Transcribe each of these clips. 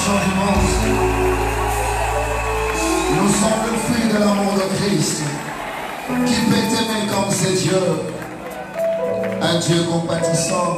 fondation du monde. Nous sommes le fruit de l'amour de Christ. Qui peut aimer comme c'est Dieu? Un Dieu compatissant.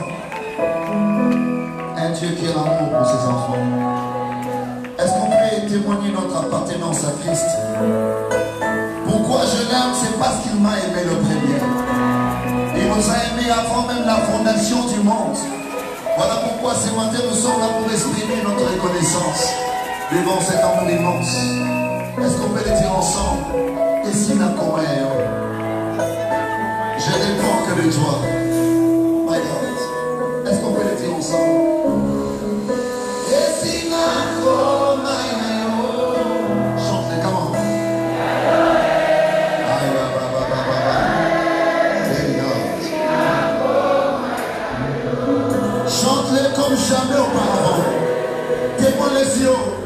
Un Dieu qui est l'amour pour ses enfants. Est-ce qu'on peut témoigner notre appartenance à Christ? Pourquoi je l'aime? C'est parce qu'il m'a aimé le premier. Il nous a aimés avant même la fondation du monde. Voilà pourquoi ce matin nous sommes là pour exprimer notre reconnaissance devant cet amour immense. Est-ce qu'on peut le dire ensemble? Et si la je dépends que de toi. My God. Est-ce qu'on peut le dire ensemble? Et si la chante-le, comment? Chante-le comme jamais auparavant. Témoin les yeux.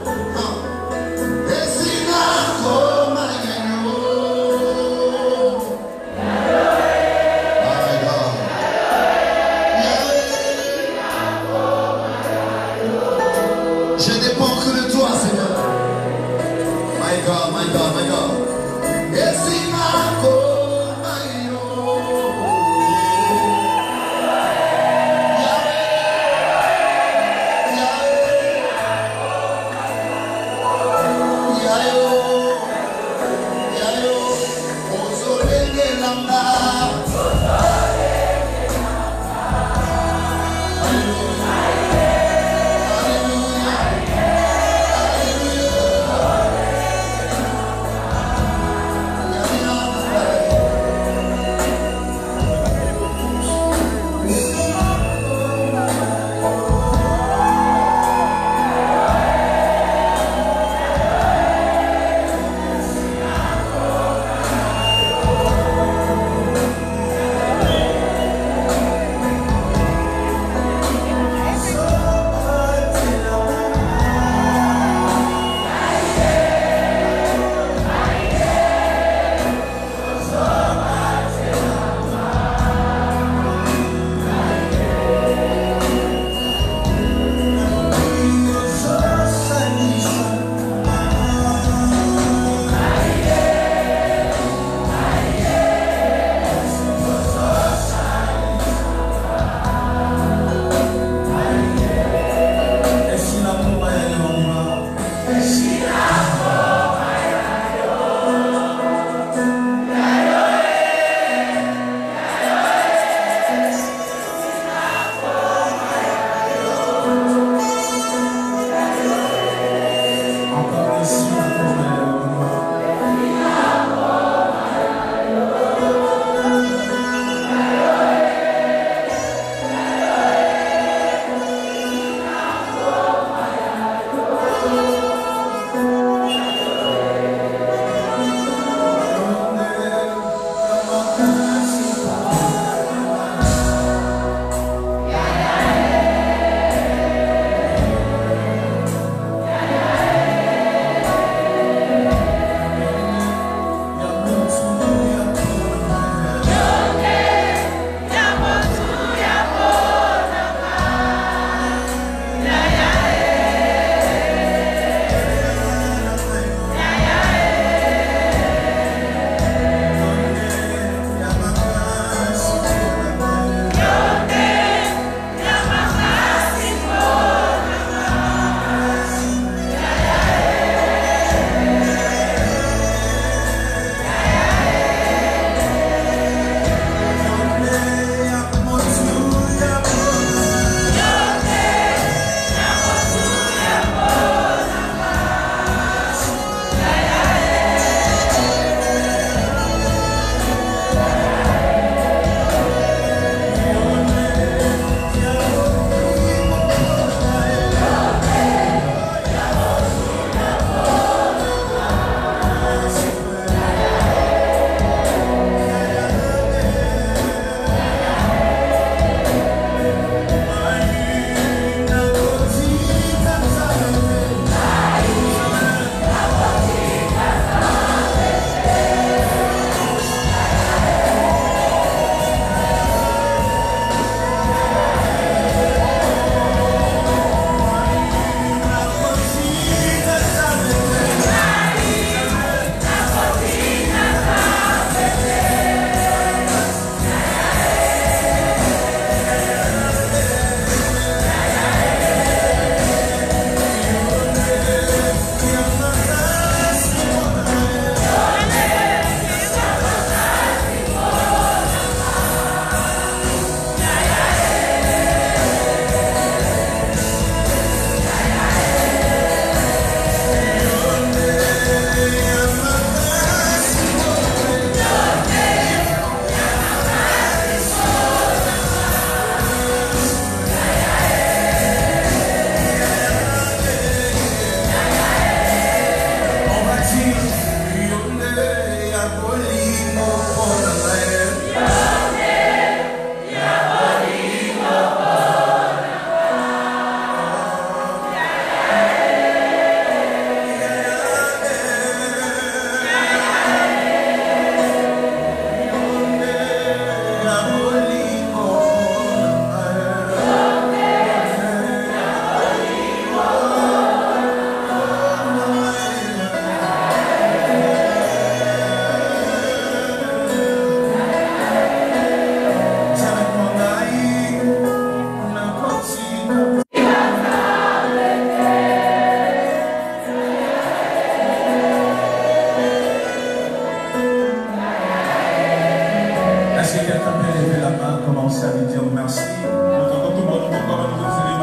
Je dépends que de toi, Seigneur. My God, my God, my God. Et si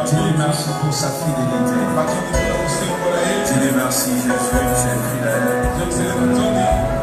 Dis-lui merci pour sa fidélité. Dis-lui merci, Jésus, tu es fidèle.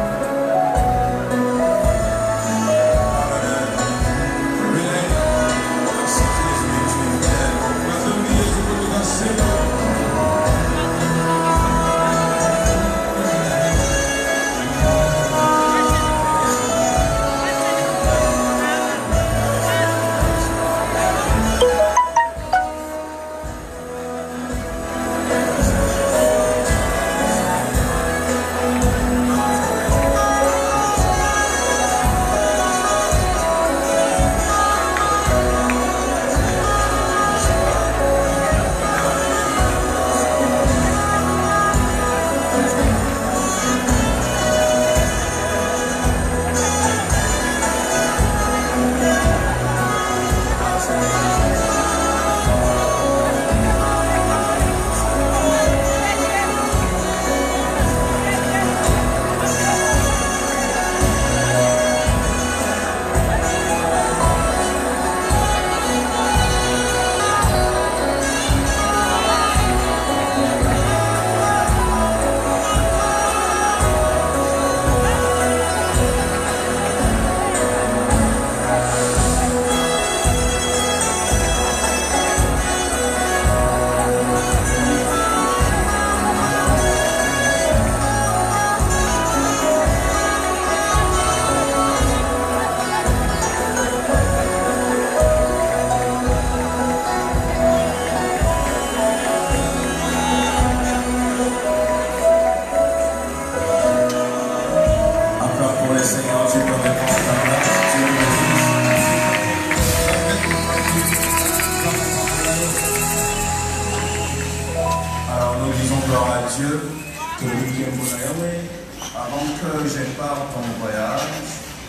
Avant que je parte en voyage,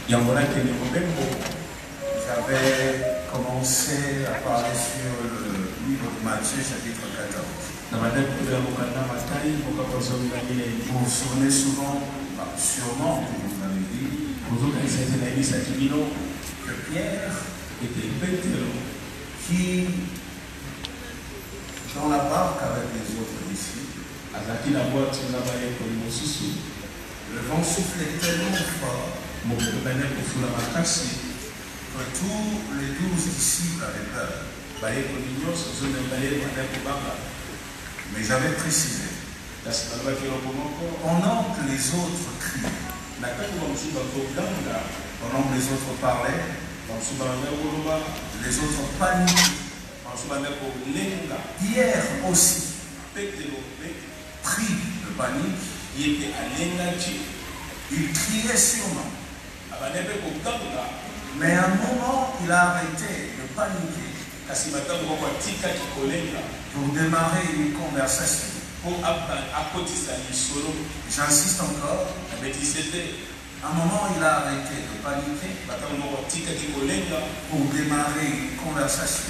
j'avais commencé à parler sur le livre de Matthieu, chapitre 14. Vous vous souvenez sûrement que vous m'avez dit que Pierre était qui, dans la barque avec les autres disciples, le vent soufflait tellement fort que tous les 12 disciples avaient peur. Mais j'avais précisé, pendant que les autres criaient, pendant que les autres parlaient, les autres paniquaient. Pierre aussi, pris de panique, il criait sûrement. Mais à un moment, il a arrêté de paniquer pour démarrer une conversation. J'insiste encore. À un moment, il a arrêté de paniquer pour démarrer une conversation.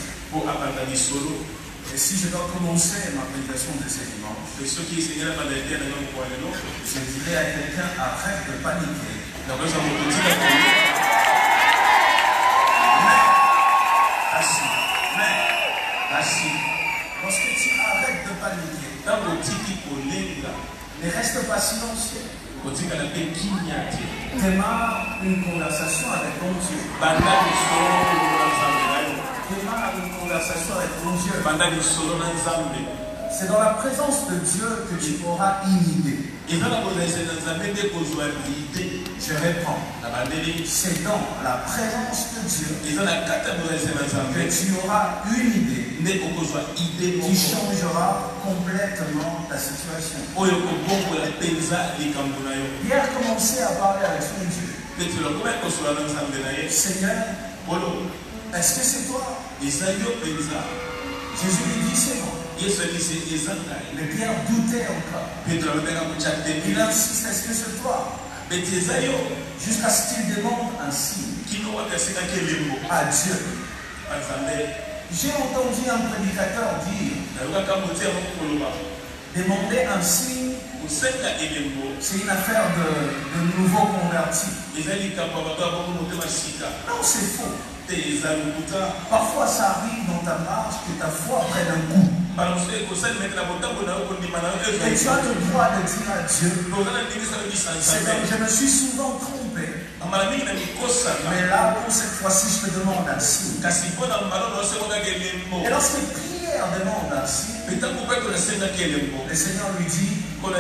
Et si je dois commencer ma prédication de ce dimanche, je dirais à quelqu'un, arrête de paniquer. Lorsque tu arrêtes de paniquer, ne reste pas silencieux. Démarre une conversation avec ton Dieu. Démarre une conversation avec ton Dieu. C'est dans la présence de Dieu que tu auras une idée. Je réponds. C'est dans la présence de Dieu que tu auras une idée qui changera complètement ta situation. Pierre commençait à parler avec son Dieu. Seigneur, est-ce que c'est toi? Jésus lui dit c'est moi. Mais Pierre doutait encore. Il insiste, est-ce que c'est toi? Jusqu'à ce qu'il demande un signe à Dieu. J'ai entendu un prédicateur dire, demander un signe, c'est une affaire de nouveaux convertis. Non, c'est faux. Parfois ça arrive dans ta marche que ta foi prenne un coup. Et tu as le droit de dire à Dieu, Seigneur, je me suis souvent trompé. Mais là, pour cette fois-ci, je te demande un signe. Et lorsque Pierre demande un signe, le Seigneur lui dit,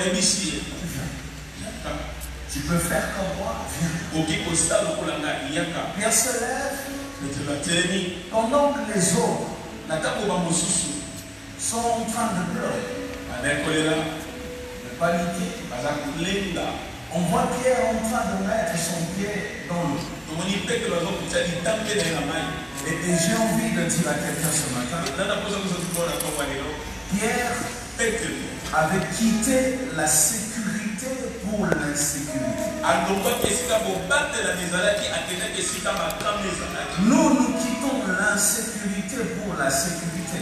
tu peux faire comme moi, viens. Pierre se lève. Pendant que les autres sont en train de pleurer, de paniquer, on voit Pierre en train de mettre son pied dans l'eau. Et j'ai envie de dire à quelqu'un ce matin, Pierre avait quitté la sécurité pour l'insécurité. Nous quittons l'insécurité pour la sécurité.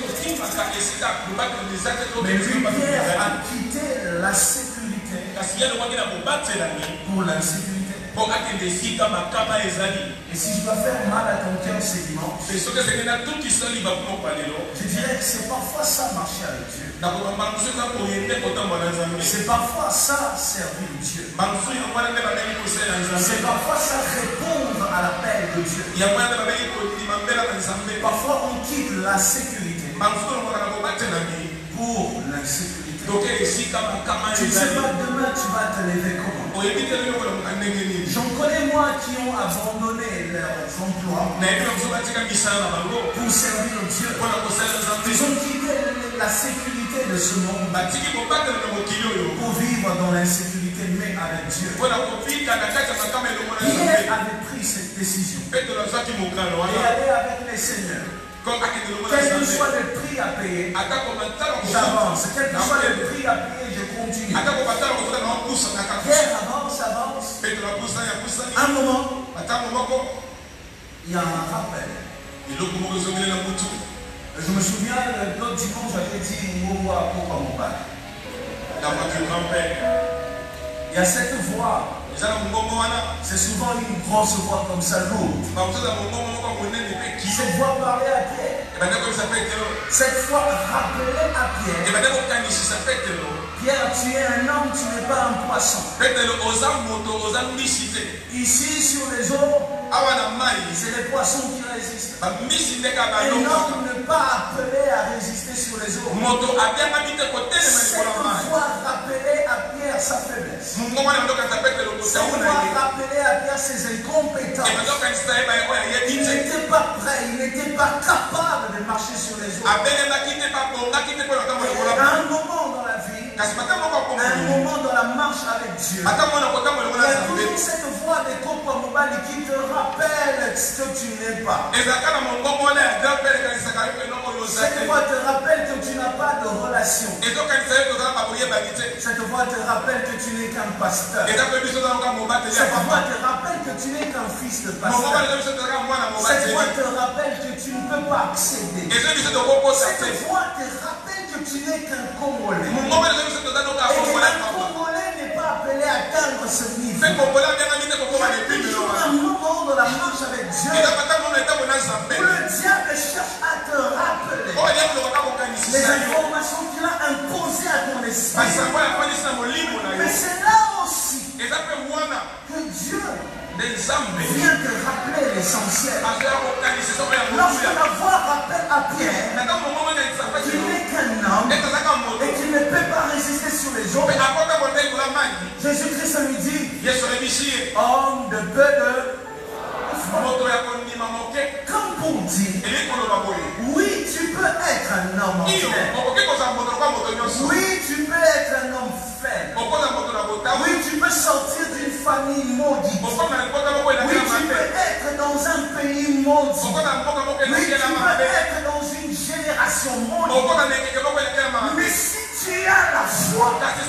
Mais lui, Pierre a quitté la sécurité pour l'insécurité. Et si je dois faire mal à ton cœur ce dimanche, je dirais que c'est parfois ça marcher avec Dieu. C'est parfois ça servir Dieu. C'est parfois ça répondre à l'appel de Dieu. Parfois on quitte la sécurité pour l'insécurité. Tu ne sais pas demain tu vas te lever comment. J'en connais moi qui ont abandonné leurs emplois pour servir Dieu. Ils ont quitté la sécurité de ce monde pour vivre dans l'insécurité, mais avec Dieu. Pierre avait pris cette décision et aller avec les seigneurs. Quel que soit le prix à payer, j'avance. Quel que soit le prix à payer, je continue. Pierre avance. Un moment, il y a un rappel. Je me souviens, l'autre dimanche, j'avais dit Mouwa pour mon père. Il y a cette voix. C'est souvent une grosse voix comme ça, lourde. Cette voix parlait à Pierre. Cette voix rappelait à Pierre. Pierre, tu es un homme, tu n'es pas un poisson. Ici sur les eaux, c'est les poissons qui résistent. Un homme n'est pas appelé à résister sur les eaux. Cette voix rappelait à Pierre sa faiblesse. Cette voix rappelait à Pierre ses incompétences. Il n'était pas prêt, il n'était pas capable de marcher sur les eaux. À un moment dans la vie, à un moment dans la marche avec Dieu, il y a toujours cette voix de Kopa Mobali qui te rappelle ce que tu n'es pas. Cette voix te rappelle que tu n'as pas de relation. Cette voix te rappelle que tu n'es qu'un pasteur. Cette voix te rappelle que tu n'es qu'un fils de pasteur. Cette voix te rappelle que tu ne peux pas accéder. Cette voix te rappelle que tu n'es qu'un Congolais. Et qu'un Congolais n'est pas appelé à atteindre ce niveau. Il y a toujours un moment dans la marche avec Dieu où le diable cherche à te rappeler les informations qu'il a imposées à ton esprit. Mais c'est là aussi que Dieu vient te rappeler l'essentiel. Lorsque la voix rappelle à Pierre qu'il n'est qu'un homme et qu'il ne peut pas résister sur les autres, Jésus-Christ lui dit, homme de peu de comme pour dire, oui, tu peux être un homme ordinaire. Oui, tu peux être un homme faible. Oui, tu peux sortir d'une famille maudite. Oui, tu peux être dans un pays maudit. Oui, tu peux être dans une génération maudite. Mais si tu as la foi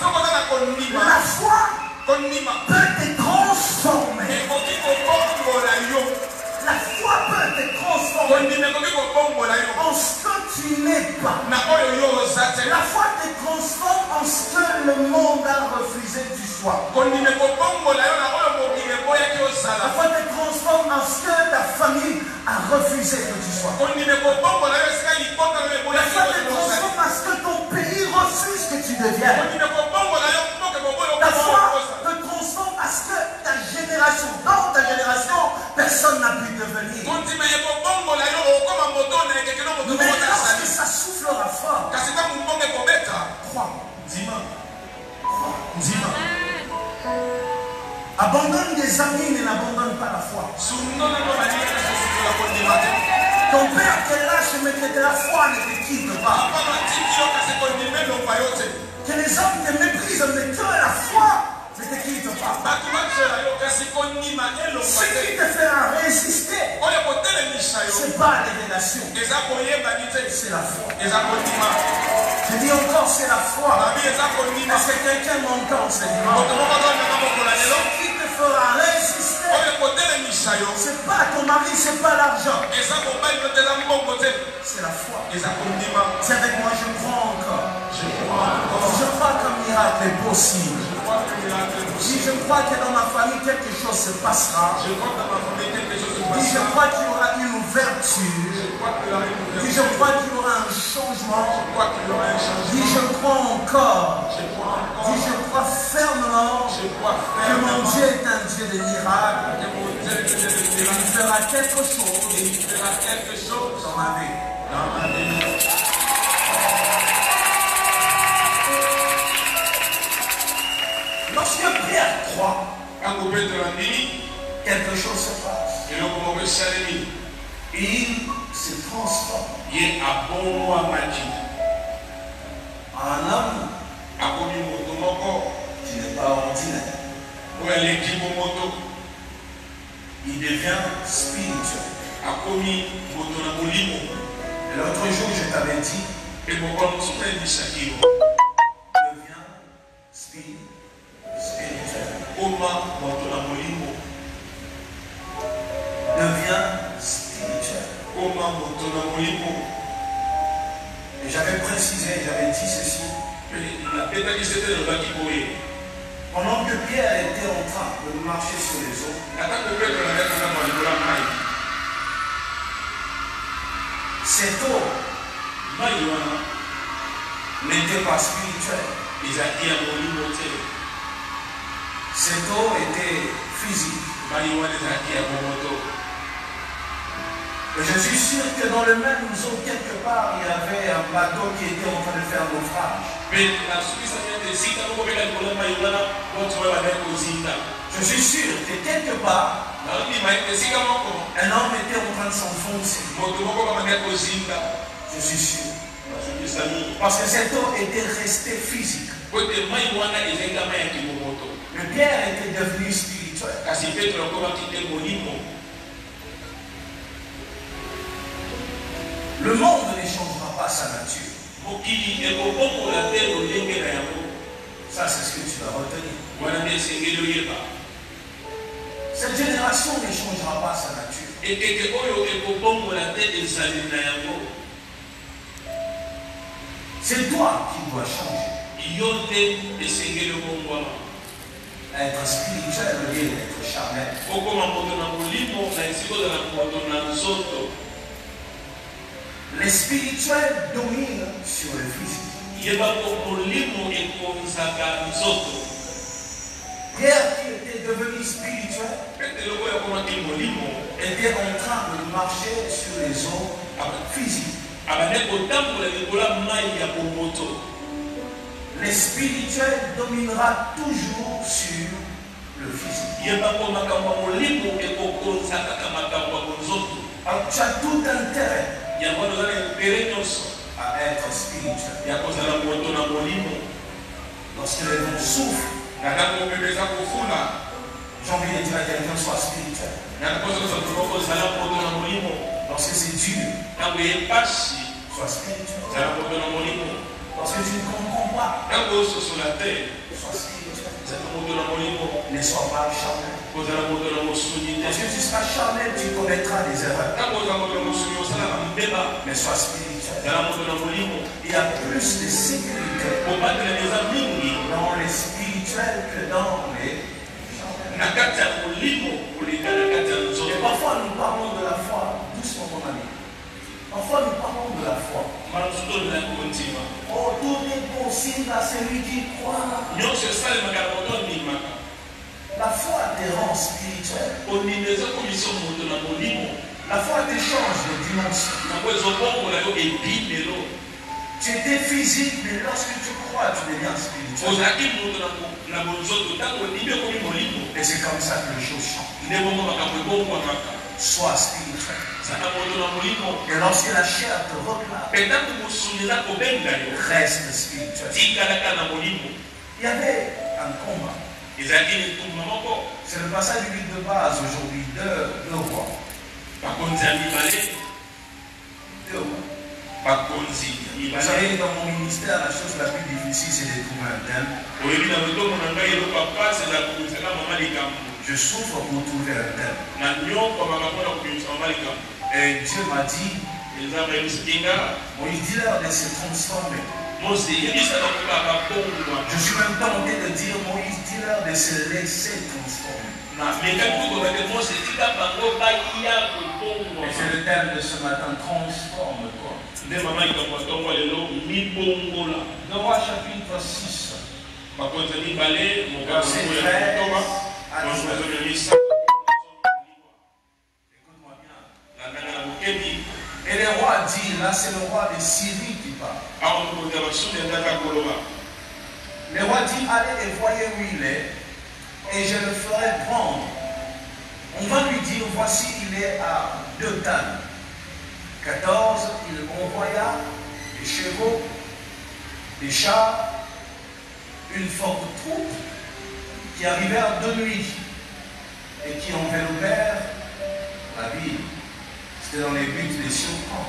peut te transformer. La foi peut te transformer en ce que tu n'es pas. La foi te transforme en ce que le monde a refusé que tu sois. La foi te transforme en ce que ta famille a refuser que tu sois. Parfois, te transforme parce que ton pays refuse que tu deviennes. Ta foi te transforme parce que ta génération, dans ta génération, personne n'a pu devenir. Mais lorsque ça soufflera fort, crois. Abandonne des amis, mais n'abandonne pas la foi. Ton père te lâche, mais que la foi ne te quitte pas. Que les hommes te méprisent, mais que la foi ne te quitte pas. Ce qui te fera résister, ce n'est pas les relations, c'est la foi. Je dis encore, c'est la foi. Est-ce que quelqu'un m'entend ce dimanche? Ce qui te fera résister, ce n'est pas ton mari, ce n'est pas l'argent. C'est la foi. C'est avec moi, je crois encore. Je crois qu'un miracle est possible. Si je crois que dans ma famille quelque chose se passera. Si je crois qu'il y aura une ouverture. Si je crois qu'il y aura un changement. Si je crois encore. Si je crois fermement que mon Dieu est un Dieu de miracles. Il fera quelque chose dans ma vie. Lorsque Pierre croit, quelque chose se passe. Et il se transforme en un homme qui n'est pas ordinaire. Il devient spirituel. Et l'autre jour, je t'avais dit, devient spirituel. Devient spirituel. Et j'avais précisé, j'avais dit ceci. Pendant que Pierre était en train de marcher sur les eaux, cette eau n'était pas spirituelle. Cette eau était physique. Et je suis sûr que dans le même eau, quelque part, il y avait un bateau qui était en train de faire naufrage. Je suis sûr que quelque part, un homme était en train de s'enfoncer. Je suis sûr. Parce que cette eau était restée physique. Le Pierre était devenu spirituel. Le monde ne changera pas sa nature. Ça, c'est ce que tu vas retenir. Cette génération ne changera pas sa nature. C'est toi qui dois changer. Être spirituel veut dire être charnel. Les spirituels dominent sur le physique. Pierre, qui était devenu spirituel, était en train de marcher sur les eaux physiques. Le spirituel dominera toujours sur le physique. Alors, tu as tout intérêt à être spirituel. Lorsque les vents soufflent, j'ai envie de dire à quelqu'un, sois spirituel. Lorsque c'est dur, sois spirituel. Lorsque tu ne comprends pas, sois spirituel. Ne sois pas charnel. Lorsque tu seras charnel, tu commettras des erreurs. Mais sois spirituel. Il y a plus de sécurité dans les spirituels que dans les charnels. Et parfois nous parlons de la foi doucement. Parfois nous parlons de la foi. Oh, tout est possible à celui qui croit. La foi te rend spirituel. La foi te change de dimension. Tu étais physique, mais lorsque tu crois, tu deviens spirituel. Et c'est comme ça que les choses changent. Sois spirituel. Et lorsque la chair te réclame, reste spirituel. Il y avait un combat. C'est le passage du livre de base aujourd'hui, deux rois. Deux rois. Vous savez, dans mon ministère, la chose la plus difficile, c'est de trouver un thème. Je souffre pour trouver un thème. Et Dieu m'a dit, Moïse, dis-leur de se transformer. Je suis même tenté de dire, Moïse, dis-leur de se laisser transformer. Et c'est le thème de ce matin, transforme-toi. Dans Rois chapitre 6, verset 13 à 19. Écoute-moi bien. Et le roi dit, là c'est le roi de Syrie qui parle. Le roi dit, allez et voyez où il est, et je le ferai prendre. On va lui dire, voici il est à Dothan. 14, il envoya des chevaux, des chars, une forte troupe qui arrivèrent de nuit et qui enveloppèrent la ville. C'était dans les buts des surprendre.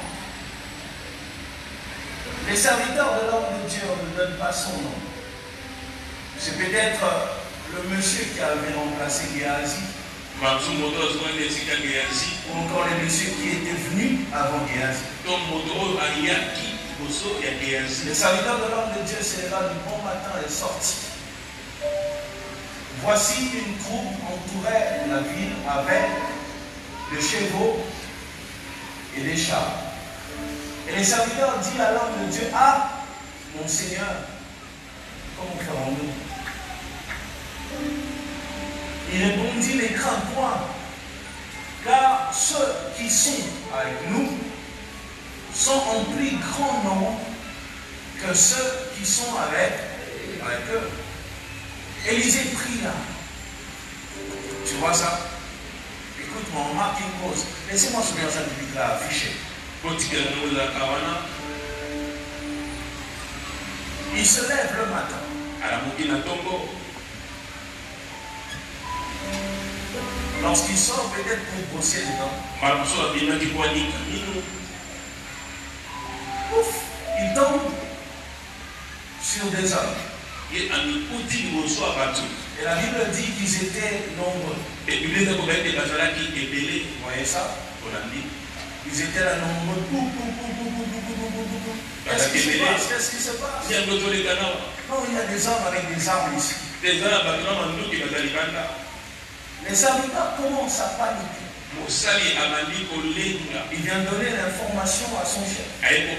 Les serviteurs de l'homme de Dieu ne donnent pas son nom. C'est peut-être le monsieur qui avait remplacé Géasi. Ou encore les messieurs qui étaient venus avant Géasi. Le serviteur de l'homme de Dieu se leva du bon matin et sortit. Voici une troupe entourait la ville avec des chevaux et des chars. Et le serviteur dit à l'homme de Dieu, ah, mon Seigneur, comment ferons-nous? Il répondit, ne crains point, car ceux qui sont avec nous sont en plus grand nombre que ceux qui sont avec eux. Élisée pria. Tu vois ça? Écoute-moi, on marque une pause. Laissez-moi ce verset biblique là affiché. Il se lève le matin. Lorsqu'il sort peut-être pour bosser dedans, ouf, il tombe sur des hommes. Et la Bible dit qu'ils étaient nombreux. Vous voyez ça? Ils étaient là nombreux. Qu'est-ce qui se passe? Qu'est-ce qui se passe? Non, il y a des hommes avec des armes ici. Les serviteurs commencent à paniquer. Il vient donner l'information à son chef.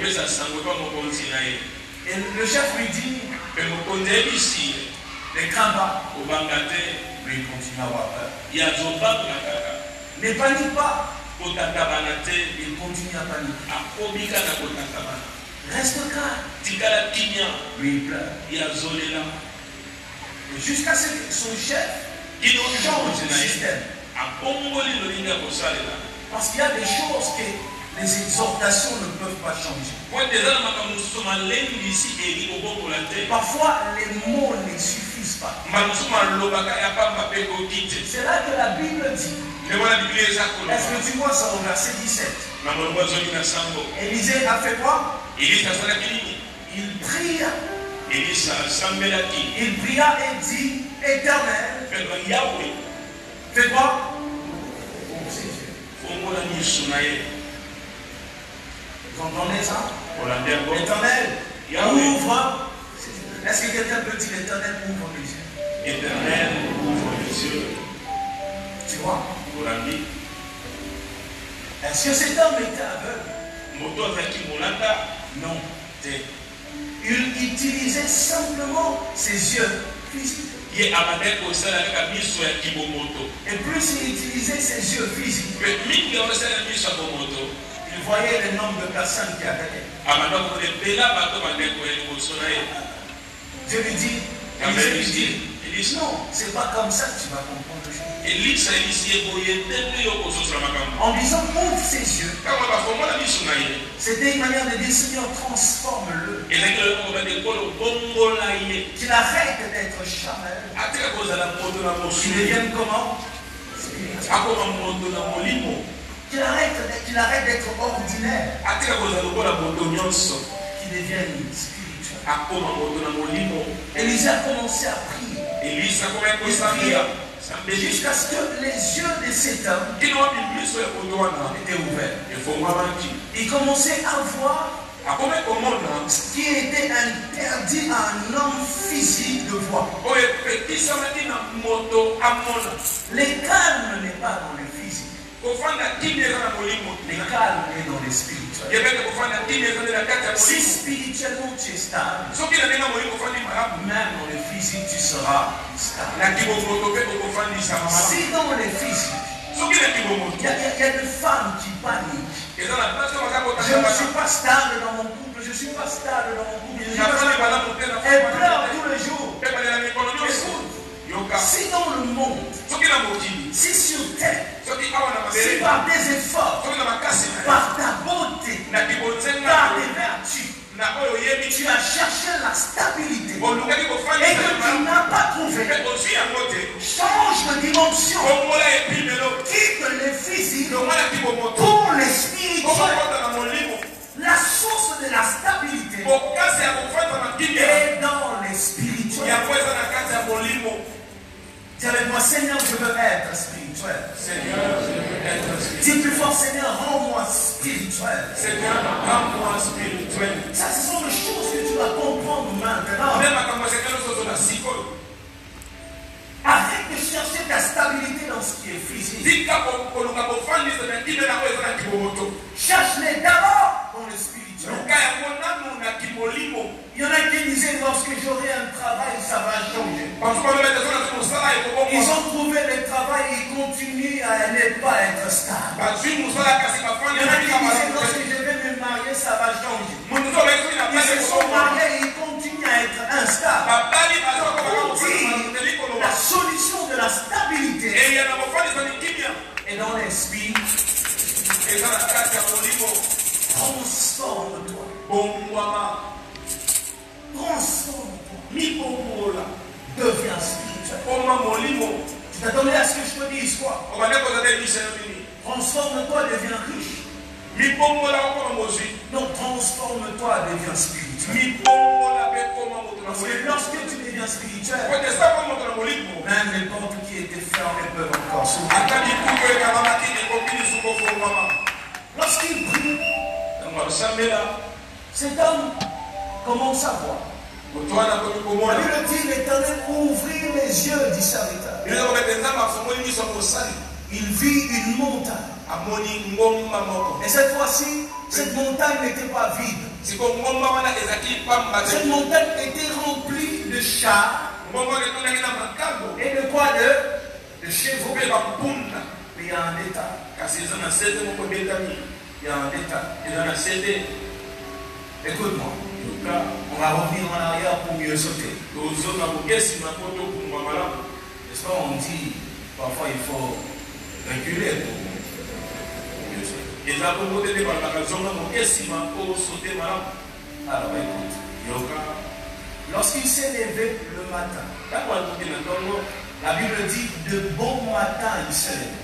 Et le chef lui dit, ne crains pas. Lui, il continue à avoir peur. Ne panique pas. Il continue à paniquer. Reste calme. Lui, il pleure. Et jusqu'à ce que son chef change le système. Parce qu'il y a des choses que les exhortations ne peuvent pas changer. Parfois, les mots ne suffisent pas. C'est là que la Bible dit. Est-ce que tu vois ça au verset 17? Élisée a fait quoi? Il pria. Il pria et dit, Éternel, fais quoi? Vous entendez ça? Éternel, ouvre. Est-ce que quelqu'un peut dire l'Éternel ouvre les yeux? Éternel, ouvre les yeux. Tu vois? Est-ce que cet homme était aveugle? Non. Il utilisait simplement ses yeux physiques. Et plus il utilisait ses yeux physiques, il voyait le nombre de personnes qui attaquaient. Je lui dis, non, c'est pas comme ça que tu vas comprendre le choses. En disant, ouvre ses yeux. C'était une manière de dire, Seigneur, transforme-le. Qu'il arrête d'être charnel. Qu'il devienne comment? Qu'il arrête d'être ordinaire. Qu'il devienne spirituel. Élisée a commencé à prier. Jusqu'à ce que les yeux de cet homme étaient ouverts. Il commençait à voir ce qui était interdit à un homme physique de voir. Le calme n'est pas dans le physique. Le calme est dans le spirituel. Si spirituellement tu es stable, même dans le physique tu seras stable. Si dans le physique il y a des femmes qui paniquent. Je ne suis pas stable dans mon couple, je ne suis pas stable dans mon couple. Elle pleure tous les jours. Si dans le monde, si sur terre, si par des efforts, par ta beauté, par tes vertus, tu as cherché la stabilité et que tu n'as pas trouvé, change de dimension, quitte le physique pour le spirituel. La source de la stabilité est dans le spirituel. Dis avec moi, Seigneur, je veux être spirituel. Dis plus fort, Seigneur, rends-moi spirituel. Ça, ce sont les choses que tu dois comprendre maintenant. Arrête de chercher ta stabilité dans ce qui est physique. Cherche-les d'abord dans le spirituel. Il y en a qui disaient, lorsque j'aurai un travail, ça va changer. Ils ont trouvé le travail et ils continuent à ne pas être stable. Il y en a qui disaient, lorsque je vais me marier, ça va changer. Ils se sont mariés et ils continuent à être instables. La solution de la stabilité est dans l'esprit. Transforme-toi. Transforme-toi. Deviens spirituel. Tu t'attendais à ce que je te dise quoi? Transforme-toi, deviens riche. Non, transforme-toi, deviens spirituel. Parce que lorsque tu deviens spirituel, même les portes qui étaient fermées peuvent encore s'ouvrir. Lorsqu'il prie, cet homme commence à voir. La Bible dit, l'Éternel ouvrit les yeux du serviteur. Il vit une montagne. Et cette fois-ci, cette montagne n'était pas vide. Cette montagne était remplie de chars et de quoi? De chevaux. Mais il y a un détail. Il y a un détail. Écoute-moi. On va revenir en arrière pour mieux sauter. N'est-ce pas? On dit parfois il faut reculer pour mieux sauter. Alors écoute. Lorsqu'il s'est levé le matin, la Bible dit de bon matin il s'est levé.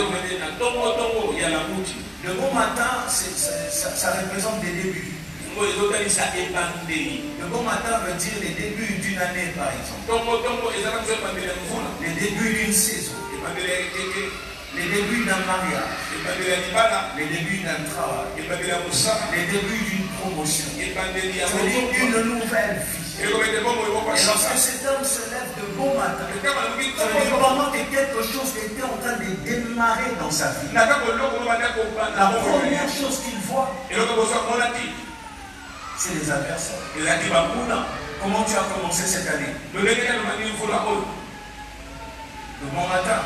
Le bon matin, ça représente des débuts. Le bon matin veut dire les débuts d'une année, par exemple. Les débuts d'une saison. Les débuts d'un mariage. Les débuts d'un travail. Les débuts d'une promotion. Une nouvelle vie. Et lorsque cet homme se lève de bon matin, pendant que quelque chose était en train de démarrer dans sa vie, la première chose qu'il voit, c'est les adversaires. Comment tu as commencé cette année? Le bon matin.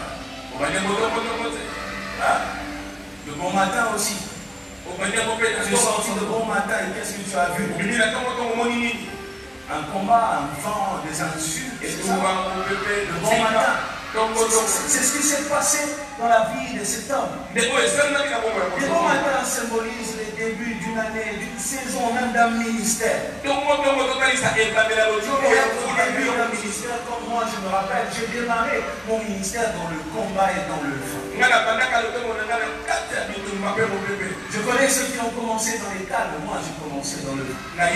Le bon matin aussi. Tu es sorti de bon matin et qu'est-ce que tu as vu? Un combat, un vent, des insultes. Le bon matin. C'est ce qui s'est passé dans la vie de cet homme. Le bon matin symbolise le début d'une année, d'une saison, même d'un ministère. Et au début d'un ministère, comme moi je me rappelle, j'ai démarré mon ministère dans le combat et dans le feu. Je connais ceux qui ont commencé dans les calmes, moi j'ai commencé dans le feu.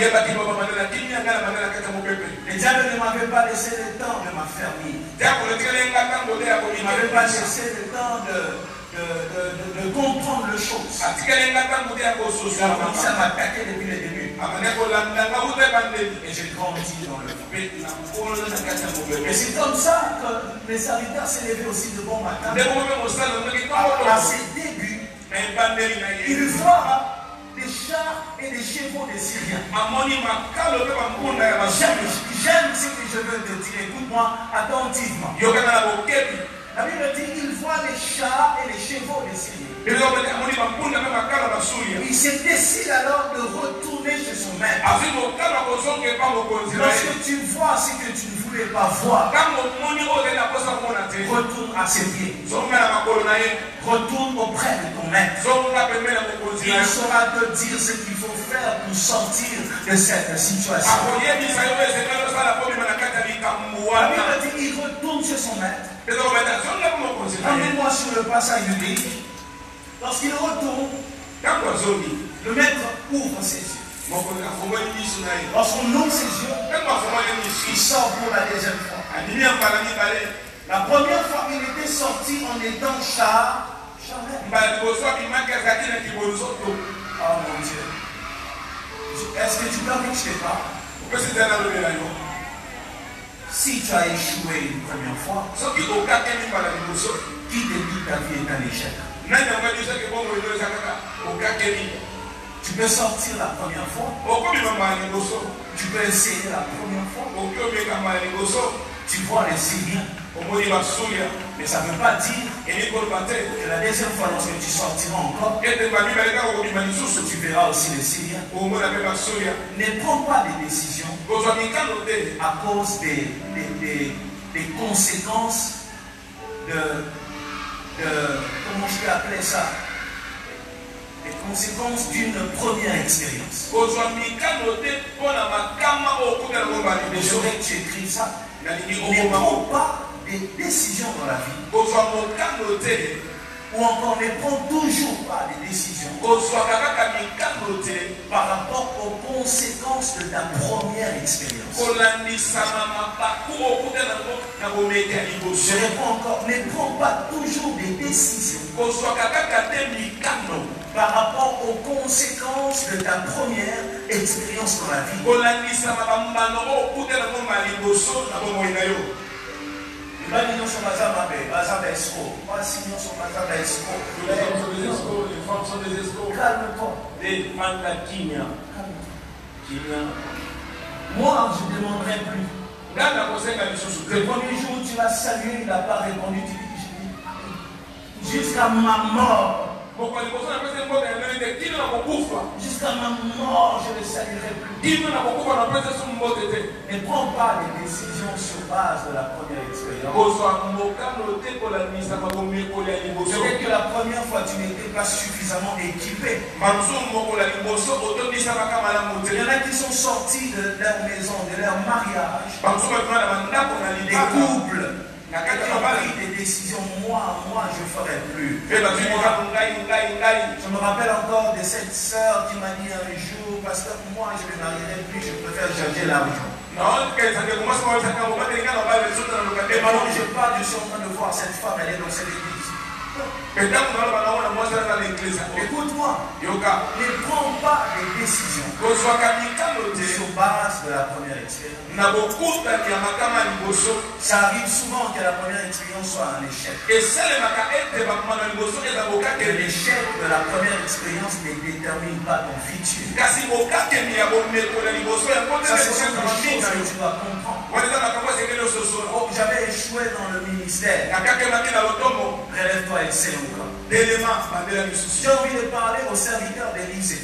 Le diable ne m'avait pas laissé le temps de m'affermir. Il ne m'avait pas laissé le temps de comprendre les choses. Il a commencé à m'attaquer depuis le début. Et j'ai grandi dans le feu. Et c'est comme ça que les serviteurs s'est levé aussi de bon matin. À ses débuts, il voit des chars et des chevaux des Syriens. J'aime ce que je veux te dire. Écoute-moi attentivement. La Bible dit qu'il voit les chars et les chevaux des Syriens. Il se décide alors de retourner chez son maître. Lorsque tu vois ce que tu ne voulais pas voir, retourne à ses pieds. Retourne auprès de ton maître. Il saura te dire ce qu'il faut faire pour sortir de cette situation. La Bible dit qu'il retourne chez son maître. Amenez-moi sur le passage biblique. Lorsqu'il retourne, le maître ouvre ses yeux. Lorsqu'on ouvre ses yeux, il sort pour la deuxième fois. La première fois, il était sorti en étant charnel. Oh mon Dieu. Est-ce que tu peux que je te parle? Si tu as échoué une première fois, qui te dit ta vie est un échec? Tu peux sortir la première fois. Tu peux essayer la première fois. Tu vois les Syriens. Mais ça ne veut pas dire que la deuxième fois, lorsque tu sortiras encore, tu verras aussi les Syriens. Ne prends pas des décisions à cause des conséquences comment je peux appeler ça? Les conséquences d'une première expérience. Je voudrais que tu écrives ça. Ne prends pas des décisions dans la vie. Ou encore ne prends toujours pas des décisions par rapport aux conséquences de ta première expérience. Je réponds encore, ne prends pas toujours des décisions par rapport aux conséquences de ta première expérience dans la vie. Calme-toi. Moi, je ne demanderai plus. Le premier jour où tu l'as salué, il n'a pas répondu. Jusqu'à ma mort. Jusqu'à ma mort, je ne le saluerai plus. Ne prends pas des décisions sur base de la première expérience. Peut-être que la première fois, tu n'étais pas suffisamment équipé. Il y en a qui sont sortis de leur maison, de leur mariage, des couples. Qui ont pris des décisions, moi, je ne ferai plus. Je me rappelle encore de cette sœur qui m'a dit un jour, pasteur, moi, je ne me marierai plus, je préfère chercher l'argent. Et maintenant, je parle, je suis en train de voir cette femme, elle est dans cette église. Écoute-moi. Ne prends pas des décisions sur base de la première expérience. Ça arrive souvent que la première expérience soit un échec. L'échec de la première expérience ne détermine pas ton futur. Ça, c'est une chose que tu dois comprendre. Oh, j'avais échoué dans le ministère. Relève-toi et sais encore. J'ai envie de parler aux serviteurs d'Élysée.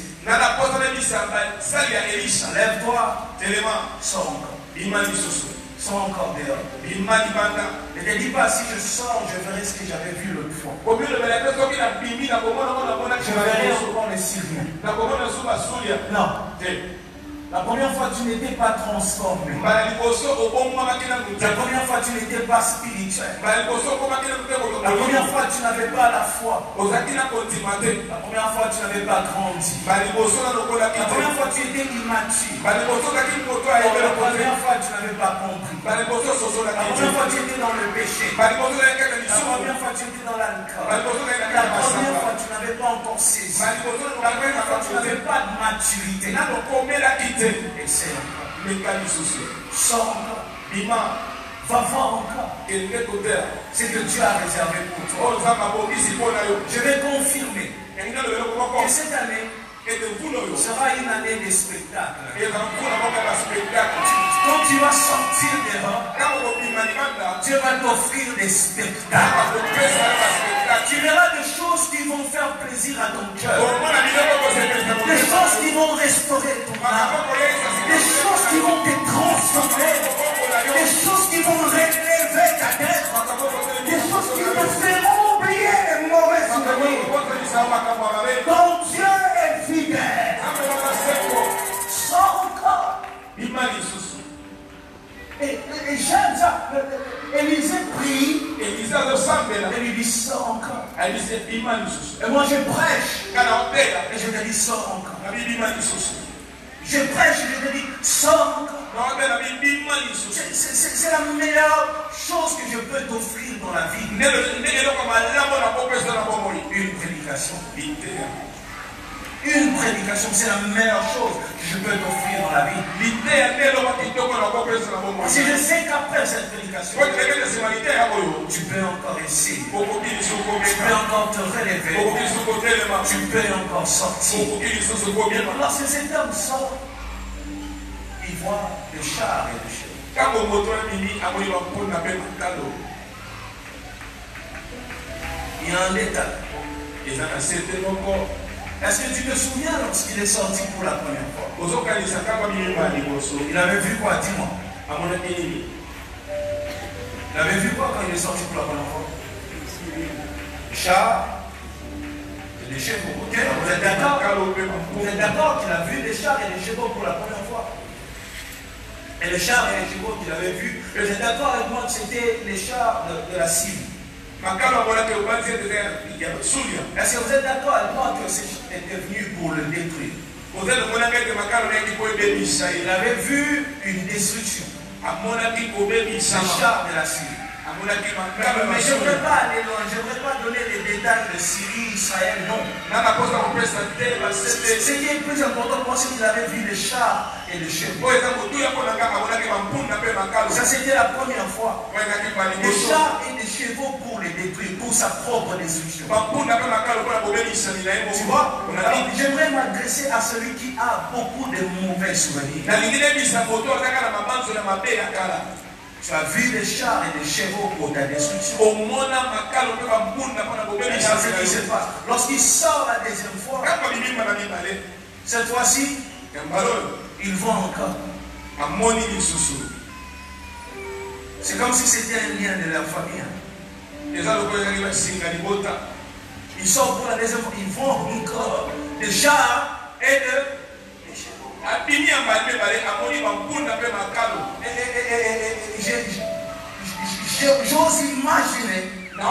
Lève-toi, sors encore. Sors encore dehors. Ne te dis pas si je sors, je verrai ce que j'avais vu l'autre fois. Je verrai encore les signes. Non. La première fois, tu n'étais pas transformé. La première fois, tu n'étais pas spirituel. La première fois, tu n'avais pas la foi. La première fois, tu n'avais pas grandi. La première fois, tu étais immature. La première fois, tu n'avais pas compris. La première fois, tu étais dans le péché. La première fois, tu étais dans l'alcool. La première fois, tu n'avais pas encore saisi. La première fois, tu n'avais pas de maturité. Essaye encore. Sors encore. Va voir encore ce que Dieu a réservé pour toi. Je vais confirmer que cette année sera une année de spectacle. Quand tu vas sortir dehors, Dieu va t'offrir des spectacles. Tu verras des choses qui vont faire plaisir à ton cœur. Des choses qui vont restaurer ton âme. Des choses qui vont te transformer. Des choses qui vont relever ta tête. Des choses qui te feront oublier les mauvais souvenirs. Ton Dieu est fidèle. Sors encore. Et j'aime ça. Élisée prie. Et lui dit sors encore. Et moi je prêche. Et je te dis sors encore. Je prêche et je te dis sors encore. C'est la meilleure chose que je peux t'offrir dans la vie. Une prédication. Une prédication, c'est la meilleure chose que je peux t'offrir dans la vie. Si je sais qu'après cette prédication, tu peux encore essayer. Tu peux encore te relever. Tu peux encore sortir. Lorsque cet homme sort, il voit le char et le chevaux. Il y a un détail. Est-ce que tu te souviens lorsqu'il est sorti pour la première fois? Il avait vu quoi? Dis-moi. Il avait vu quoi quand il est sorti pour la première fois? Le char et les chevaux. Okay. Vous êtes d'accord? Vous êtes d'accord qu'il a vu les chars et les chevaux pour la première fois? Et les chars et les chevaux qu'il avait vus, vous êtes d'accord avec moi que c'était les chars de la Syrie? Est-ce que vous êtes d'accord avec moi que c'était venu pour le détruire? Il avait vu une destruction. Les chars de la Syrie. Mais je ne voudrais pas aller loin, je ne voudrais pas donner les détails de Syrie, Israël, non. Ce qui est plus important pour moi, c'est qu'il avait vu les chars et les chevaux. Ça, c'était la première fois. Les chars et les chevaux pour les détruire, pour sa propre destruction. Tu vois? J'aimerais m'adresser à celui qui a beaucoup de mauvais souvenirs. Tu as vu les chars et les chevaux pour ta destruction. Et c'est ce qui se passe. Lorsqu'il sort la deuxième fois, cette fois-ci, ils vont encore. C'est comme si c'était un lien de leur famille. Ils sortent pour la deuxième fois, ils vont encore. Les chars et les chevaux. J'ose imaginer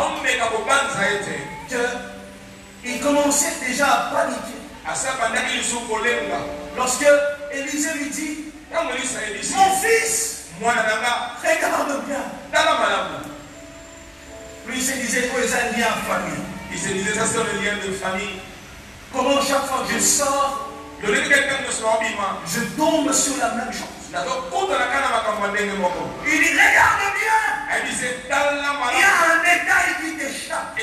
qu'il commençait déjà à paniquer. Lorsque Élisée lui dit, mon fils, regarde bien. Lui il se disait, oh, ils ont un lien en famille. Il se disait, ça c'est le lien de famille. Comment chaque fois que je sors, Je tombe sur la même chose. Il dit, regarde bien. Il y a un détail qui t'échappe.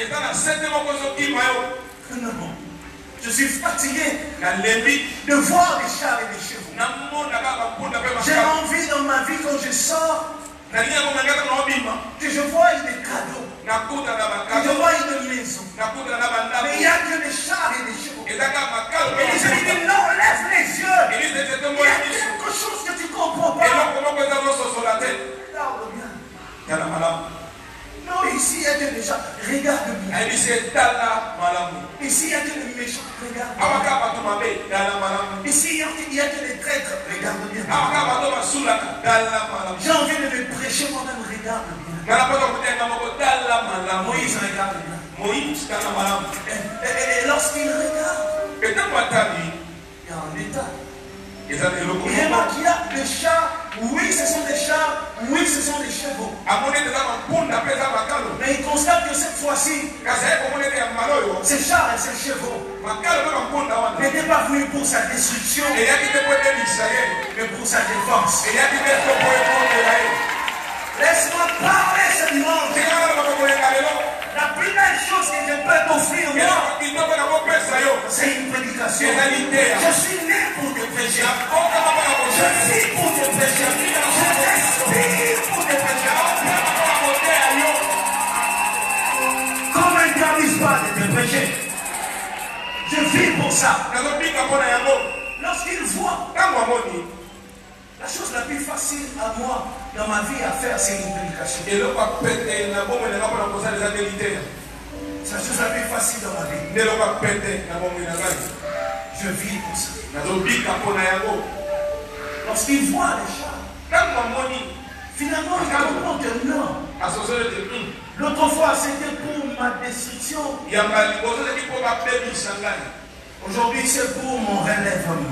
Non. Je suis fatigué de voir des chars et des chevaux. J'ai envie dans ma vie quand je sors que je vois des cadeaux, que je vois une maison. Mais il n'y a que des chars et des chevaux. Et je lui dis non, lève les yeux. Il y a quelque chose que tu ne comprends pas. Regarde bien. Non, ici il y a que des gens. Regarde bien. Ici il y a que des méchants. Regarde. Ici il y a que des traîtres. Regarde bien. J'ai envie de me prêcher moi-même. Regarde bien. Moïse regarde bien. Et lorsqu'il regarde, il y a un état. Il remarque qu'il y a des chars. Oui, ce sont des chars. Oui, ce sont des chevaux. Mais il constate que cette fois-ci, ces chars et ces chevaux n'étaient pas venus pour sa destruction, mais pour sa défense. Laisse-moi parler ce dimanche. La première chose que je peux t'offrir, moi, c'est une prédication. Je suis né pour te prêcher. Je vis pour te prêcher. Je respire pour te prêcher. Comme un n'arrive pas de te prêcher. Je vis pour ça. Lorsqu'il voit, la chose la plus facile à moi dans ma vie à faire, c'est une prédication. C'est la chose la plus facile dans ma vie. Je vis pour ça. Lorsqu'il voit les chars, finalement il comprend que non. L'autre fois c'était pour ma destruction. Aujourd'hui c'est pour mon relèvement.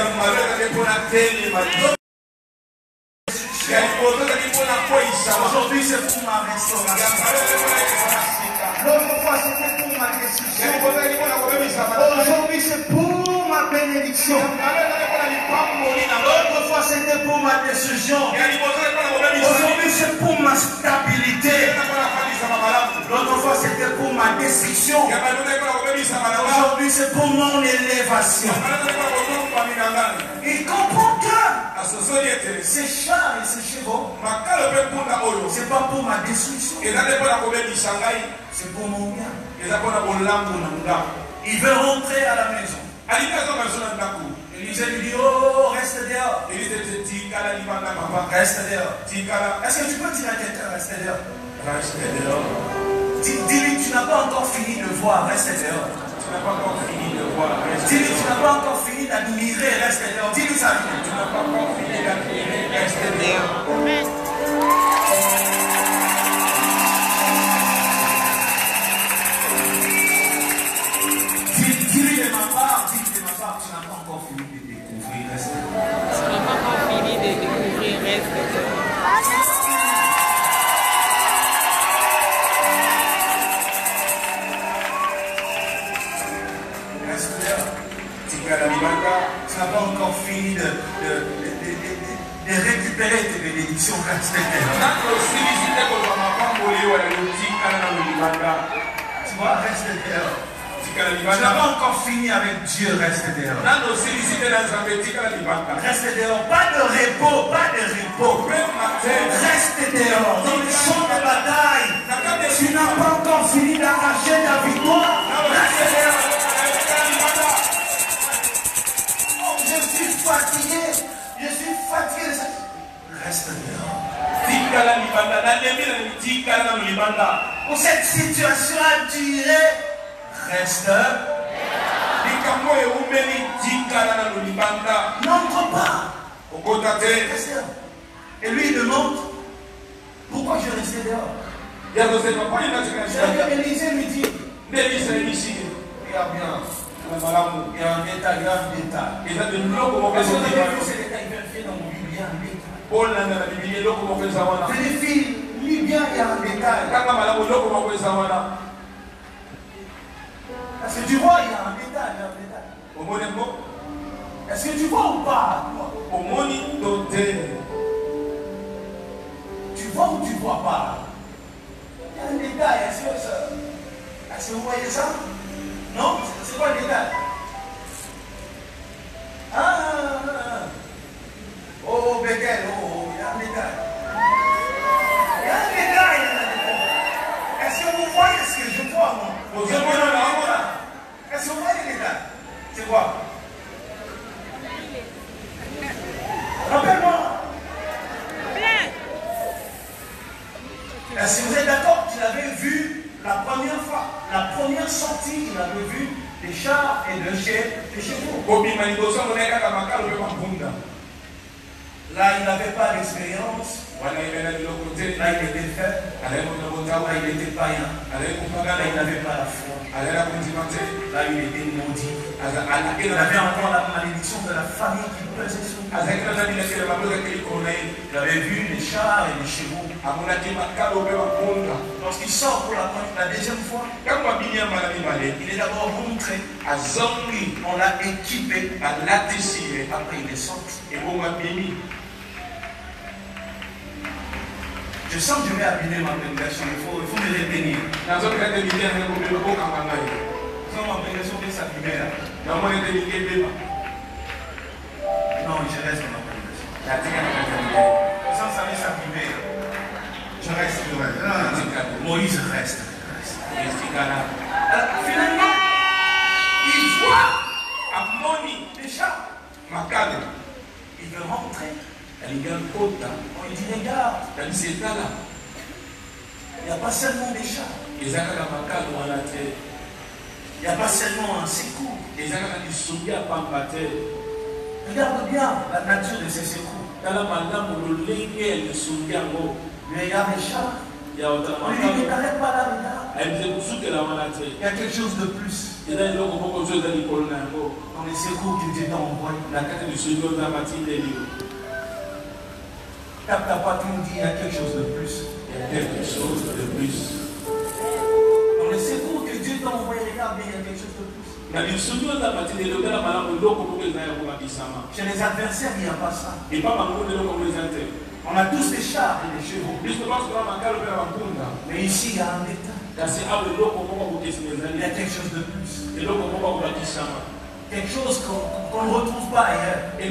Aujourd'hui c'est pour ma restauration. L'autre fois c'était pour ma destruction. Aujourd'hui c'est pour ma bénédiction. L'autre fois c'était pour ma destruction. Aujourd'hui c'est pour ma stabilité. L'autre fois c'était pour ma destruction. Aujourd'hui c'est pour mon élévation. Il comprend que ces chars et ces chevaux, c'est pas pour ma destruction, c'est pour mon bien. Il veut rentrer à la maison. Élisée lui dit, oh, reste dehors. Reste dehors. Est-ce que tu peux dire à quelqu'un, reste dehors? Dis-lui, tu n'as pas encore fini de voir, reste dehors. Dis-lui, tu n'as pas encore fini d'admirer, reste dehors. Dis-lui ça. Tu n'as pas encore fini d'admirer, reste dehors. Dis-lui de ma part, tu n'as pas encore fini de découvrir, reste dehors. Tu n'as pas encore fini de découvrir, reste dehors. Tu n'as pas encore fini de récupérer tes bénédictions. Reste dehors. Tu vois, reste dehors. Tu n'as pas encore fini avec Dieu, reste dehors. Reste dehors. Pas de repos, pas de repos. Reste dehors. Dans les champs de bataille, tu n'as pas encore fini d'arracher ta victoire. Reste dehors. Je suis fatigué. Reste dehors. Pour cette situation à durer, reste. N'entre pas. Et lui il demande pourquoi je restais dehors. Élisée lui dit, regarde bien. Il y a un état grave d'état. Parce que ces détails viennent dans mon Bible, il y a un détail. Vérifie, lis bien, il y a un détail. que tu vois, il y a un détail, Est-ce que tu vois ou pas? Tu vois ou tu vois pas? Il y a un détail. Est-ce que vous voyez ça? Non? C'est quoi le détail? Oh, Bethel, il y a un détail. Il y a un détail. Est-ce que vous voyez ce que je vois, moi? Est-ce que vous voyez le détail? C'est quoi? Rappelle-moi. Si vous êtes d'accord, tu l'avais vu la première fois, la première sortie, il avait vu des chars et de chevaux. Là, il n'avait pas d'expérience. Là, il était faible. Là, il était païen. Là, il n'avait pas la foi. Là, il était maudit. Il avait encore la malédiction de la famille qui pesait sur lui. Il avait vu les chars et les chevaux. Lorsqu'il sort pour la deuxième fois, il est d'abord montré. On l'a équipé. Après, il est sorti. Je sens que je vais abîmer ma prédication. Il faut me retenir. Sinon, ma prédication va s'abîmer là. Non, je reste dans ma prédication. Ça va s'abîmer. Je reste. Moïse reste. Alors, finalement, il voit les chats. Il veut rentrer. On lui dit regarde. Il n'y a pas seulement des chats. Il n'y a pas seulement un secours. Regarde bien la nature de ces secours. Mais il y a des chats. On lui dit ne t'arrête pas là, regarde. Il y a quelque chose de plus. Dans les secours que Dieu t'a envoyés. Tape ta poitrine, dit il y a quelque chose de plus. Dans les secours que Dieu t'a envoyé, regarde bien, il y a quelque chose de plus. Chez les adversaires, il n'y a pas ça. On a tous des chars et des chevaux. Mais ici, il y a un détail. Il y a quelque chose de plus. Quelque chose qu'on ne retrouve pas ailleurs. Une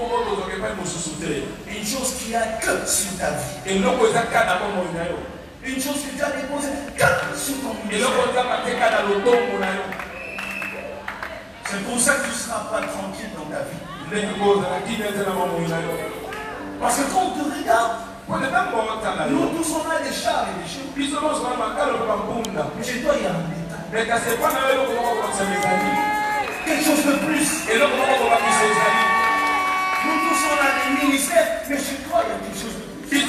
chose qui a que sur ta vie. Une chose que tu as déposée que sur ton ministère. C'est pour ça que tu ne seras pas tranquille dans ta vie. Parce que quand on te regarde, nous tous on a des chars et des chevaux. Mais chez toi il y a un détail. Quelque chose de plus. Nous tous on a des ministères, mais chez toi il y a quelque chose de plus.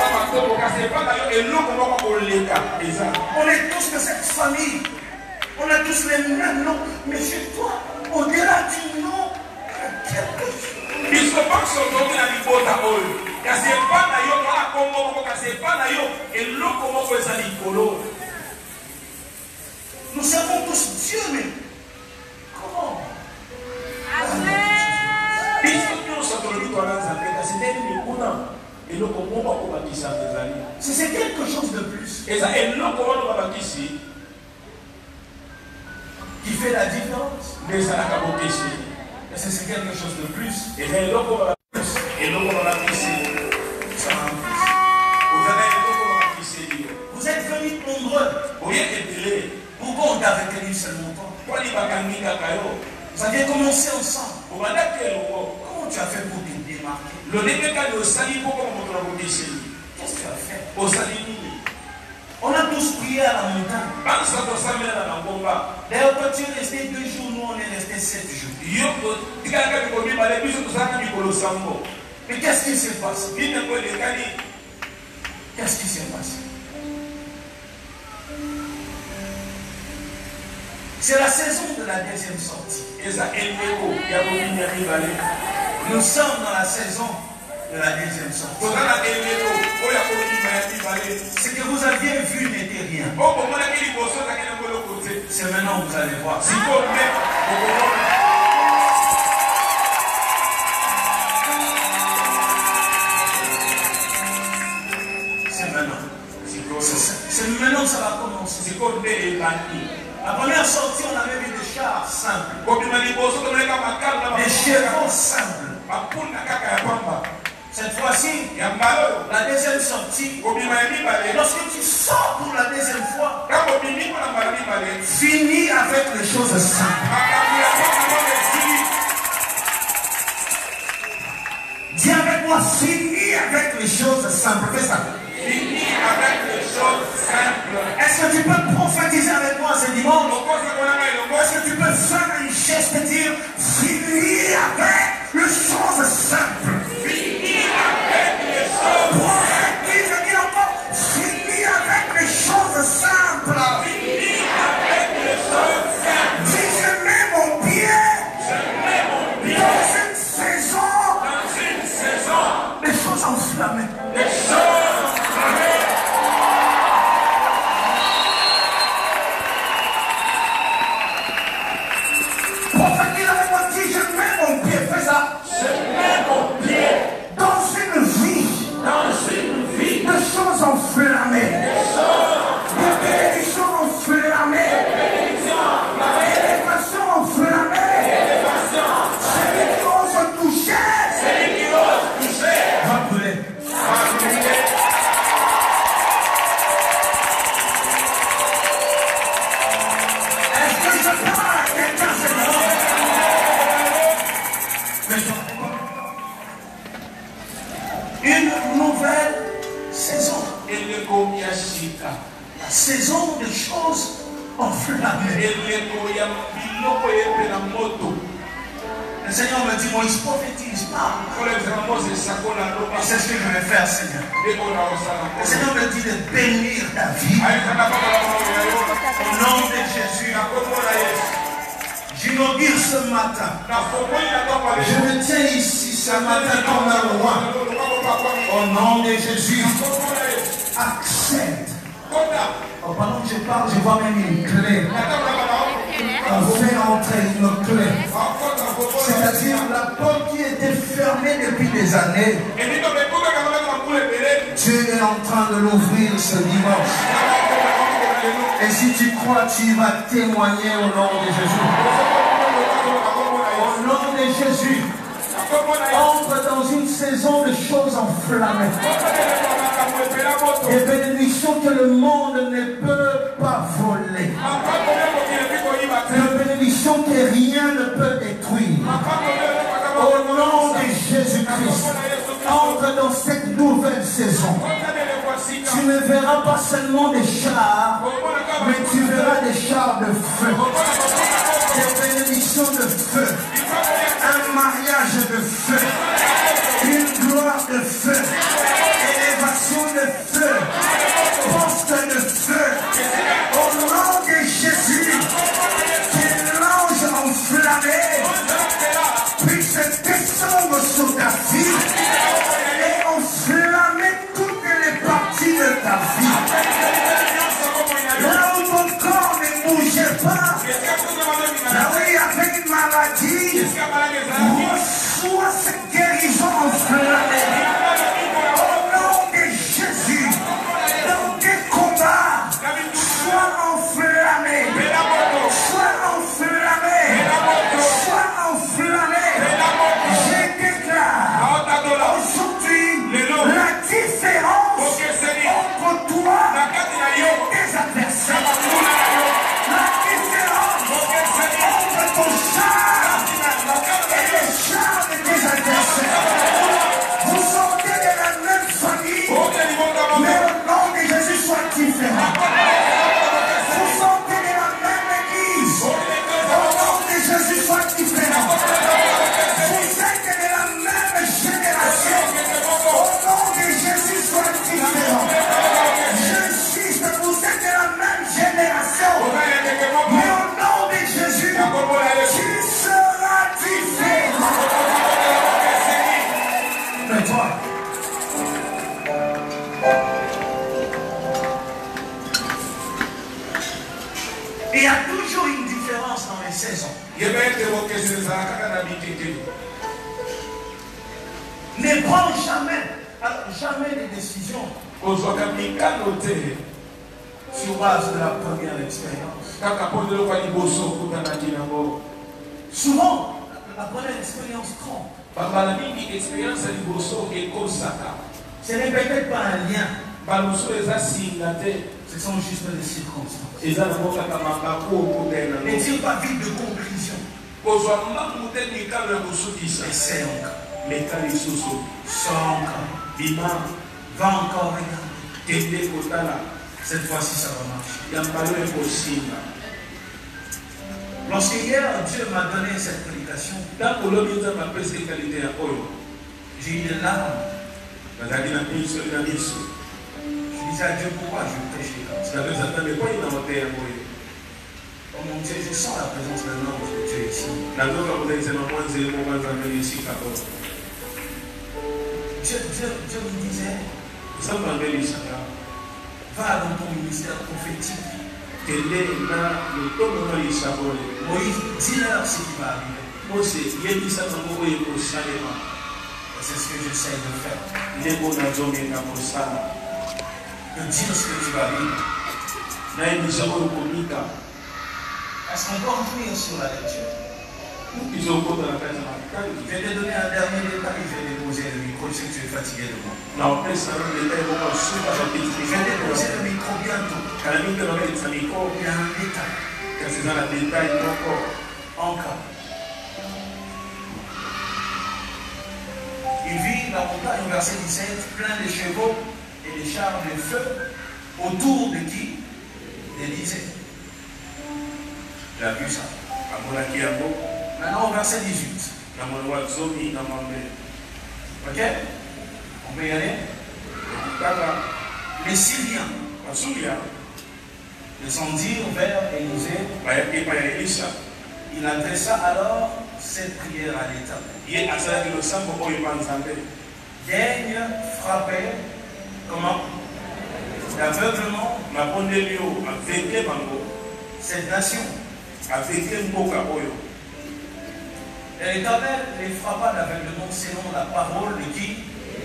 On est tous de cette famille. On a tous les mêmes noms, mais chez toi, au-delà du nom, il y a quelque chose. Nous savons tous Dieu, mais comment? C'est quelque chose de plus qui fait la différence. C'est quelque chose de plus. Vous êtes venus nombreux. Pourquoi on t'a retenu seulement toi? Vous aviez commencé ensemble. Comment tu as fait pour te démarquer? Qu'est-ce que tu as fait? On a tous prié à la montagne. D'ailleurs, quand tu es resté 2 jours, nous on est resté 7 jours. Mais qu'est-ce qui s'est passé? Qu'est-ce qui s'est passé? C'est la saison de la deuxième sortie. Nous sommes dans la saison de la deuxième sortie. Ce que vous aviez vu n'était rien. Ce C'est maintenant que vous allez voir. C'est maintenant. C'est maintenant que ça va commencer. La première sortie, on avait vu des chars simples. Des chevaux simples. Cette fois-ci, la deuxième sortie, lorsque tu sors pour la deuxième fois, finis avec les choses simples. Dis avec moi, finis avec les choses simples. Fais ça. Finis avec les choses simples. Est-ce que tu peux prophétiser avec moi ce dimanche? Est-ce que tu peux faire un geste et dire, finis avec les choses simples? Finis avec les choses Prophétise, dis encore, finis avec les choses simples. Finis avec les choses simples. Dis, je mets mon pied dans une saison, les choses enflammées. Les choses enflammées. Prophétise avec moi, dis, je mets mon pied, fais ça. Je mets mon pied Dans une vie de choses enflammées, de bénédictions enflammées, d'élévations enflammées. Celui qui ose toucher va brûler. Est-ce que je parle à quelqu'un ce moment? Une nouvelle saison. La saison des choses enflammées. Le Seigneur me dit, Moïse, prophétise pas. C'est ce que je vais faire, Seigneur. Le Seigneur me dit de bénir ta vie. Au nom de Jésus. J'inaugure ce matin. Je me tiens ici ce matin comme un roi. Au nom de Jésus. Accepte. Pendant que je parle, je vois même une clé. On fait entrer une clé. C'est-à-dire la porte qui était fermée depuis des années. Dieu est en train de l'ouvrir ce dimanche. Et si tu crois, tu vas témoigner au nom de Jésus. Au nom de Jésus. Entre dans une saison de choses enflammées. Des bénédictions que le monde ne peut pas voler. Des bénédictions que rien ne peut détruire. Au nom de Jésus-Christ, entre dans cette nouvelle saison. Tu ne verras pas seulement des chars, mais tu verras des chars de feu. Des bénédictions de feu. Un mariage de feu. Une gloire de feu. Élévation de feu. Poste de feu. Au nom de Jésus, que l'ange enflammé puisse descendre sur ta vie et enflammer toutes les parties de ta vie. Là où ton corps ne bougeait pas, là où il y avait une maladie, reçois cette Ne prends jamais des décisions sur base de la première expérience. Souvent, la première expérience trompe. Ce n'est peut-être pas un lien. Ce sont juste des circonstances. Ne tire pas vite de conclusion. Essaie encore. Sors encore. Va encore regarder. Cette fois-ci, ça va marcher. Lorsque hier, Dieu m'a donné cette prédication, j'ai eu des larmes. Je disais à Dieu, pourquoi je prêche comme ça? Oh mon Dieu, je sens la présence d'un ange de Dieu ici. Dieu me disait, va dans ton ministère prophétique. Moïse, dis-leur ce qui va arriver. C'est ce que j'essaie de faire. De dire ce que tu vas vivre. Est-ce qu'on peut revenir sur la lecture? Je vais te donner un dernier détail. Je vais déposer le micro. Je sais que tu es fatigué de moi. Je vais déposer le micro bientôt. Il y a un détail. Encore. Il vit la montagne, verset 17, plein de chevaux et de chars de feu, autour de qui? D'Élysée. Tu as vu ça? Maintenant, au verset 18. Ok? On peut y aller? Les Syriens descendirent vers Élysée. Il adressa alors cette prière à l'Éternel. Daigne frapper, comment? D'aveuglement cette nation. Et l'Éternel les frappa d'aveuglement selon la parole de qui?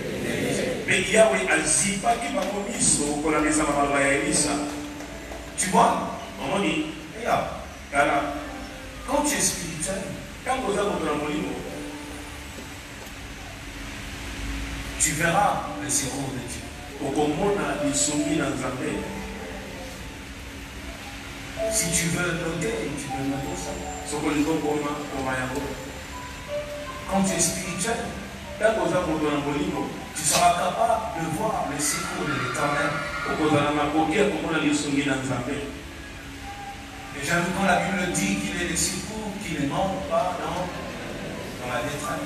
Tu vois? Regarde. Quand tu es spirituel, tu verras le secours de Dieu. Si tu veux noter, tu peux noter ça. Quand tu es spirituel, tu seras capable de voir le secours de l'Éternel. Et j'aime quand la Bible dit qu'il est le secours qui ne manque pas dans la détresse.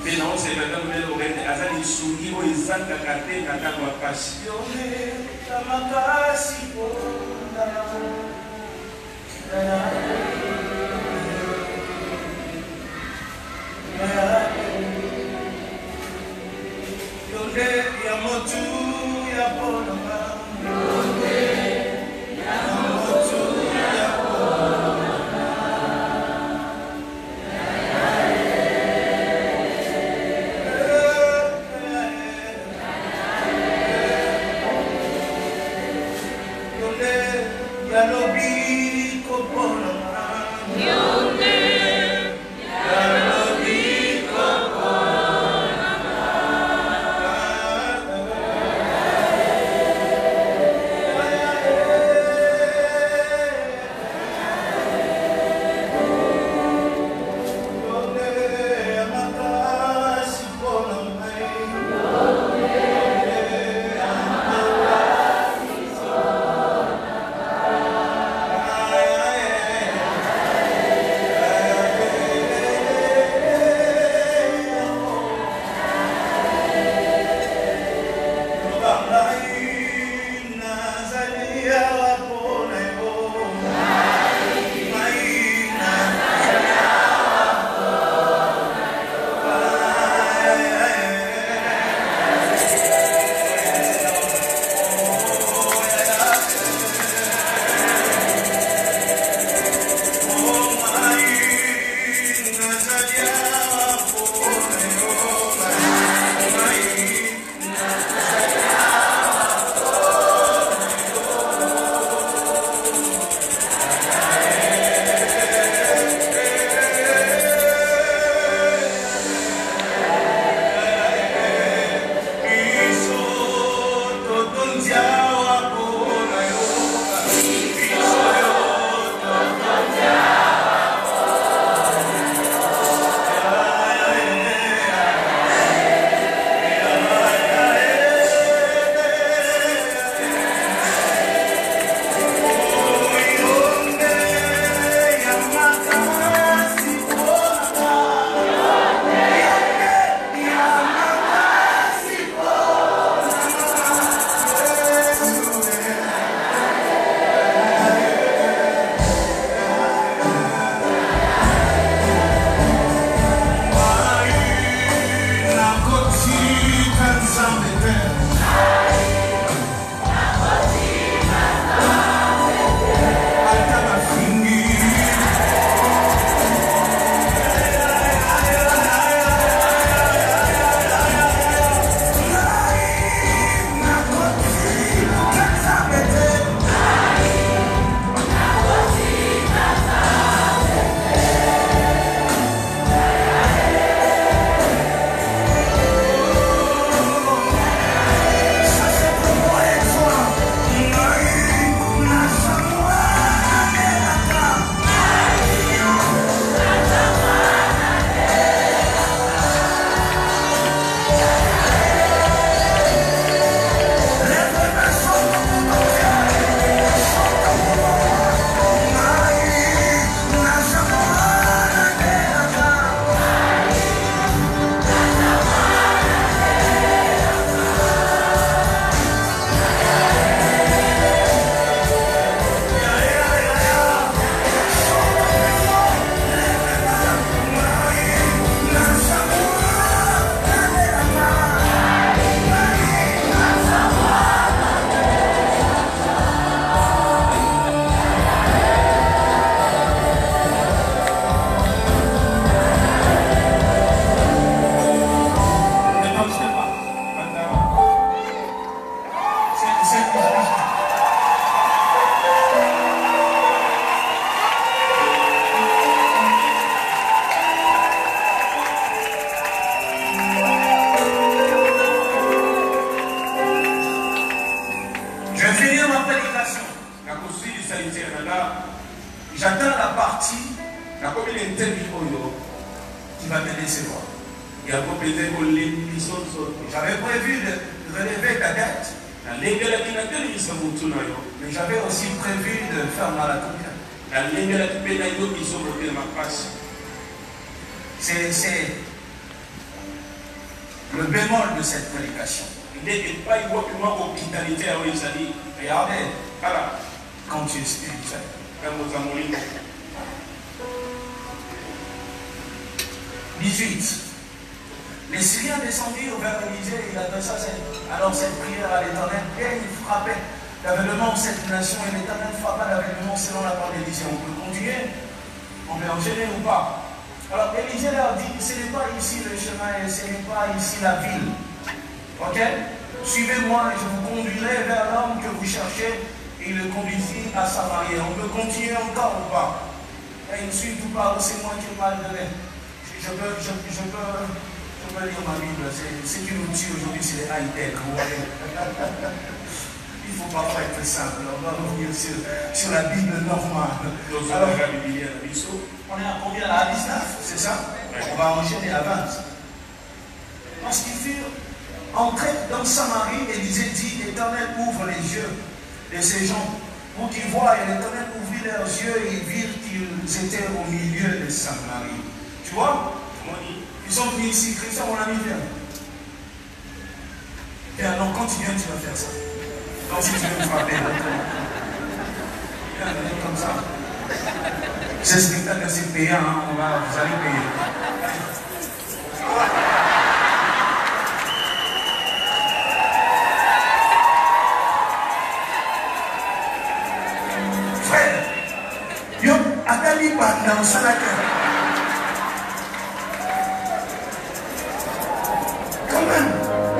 j'attends la partie qui va te décevoir. J'avais prévu de relever ta tête, mais j'avais aussi prévu de faire mal à ton cœur. C'est le bémol de cette prédication. Regardez, quand tu es spirituel. « 18. Les Syriens descendirent vers Élisée et il adressa alors cette prière à l'Éternel et il frappait l'aveuglement de cette nation et l'Éternel frappa l'aveuglement selon la parole d'Élisée. On peut continuer? On peut enchaîner ou pas? Alors Élisée leur dit, ce n'est pas ici le chemin et ce n'est pas ici la ville. Ok? Suivez-moi et je vous conduirai vers l'homme que vous cherchez. Et il le conduisit à Samarie. On peut continuer encore ou pas? Et il ne suit tout pas, c'est moi qui ai mal donné. Je peux lire ma Bible. Ce qui nous tue aujourd'hui, c'est les high-tech. Il faut parfois être simple. On va revenir sur la Bible normale. Alors, on est à combien? À 19, c'est ça? On va enchaîner à 20. Lorsqu'ils furent entrés dans Samarie, Élisée dit, l'Éternel ouvre les yeux de ces gens pour qu'ils voient. Et l'Éternel ouvrit leurs yeux et ils virent qu'ils étaient au milieu de Samarie. Tu vois? Ils sont venus ici. Christian, mon ami, viens. Viens, non, quand tu viens, tu vas faire ça. Donc si tu veux me frapper, viens, comme ça. C'est spectacle, c'est payant, hein? Vous allez payer. Frère, yo, attendez pas dans ce lac. Quand même.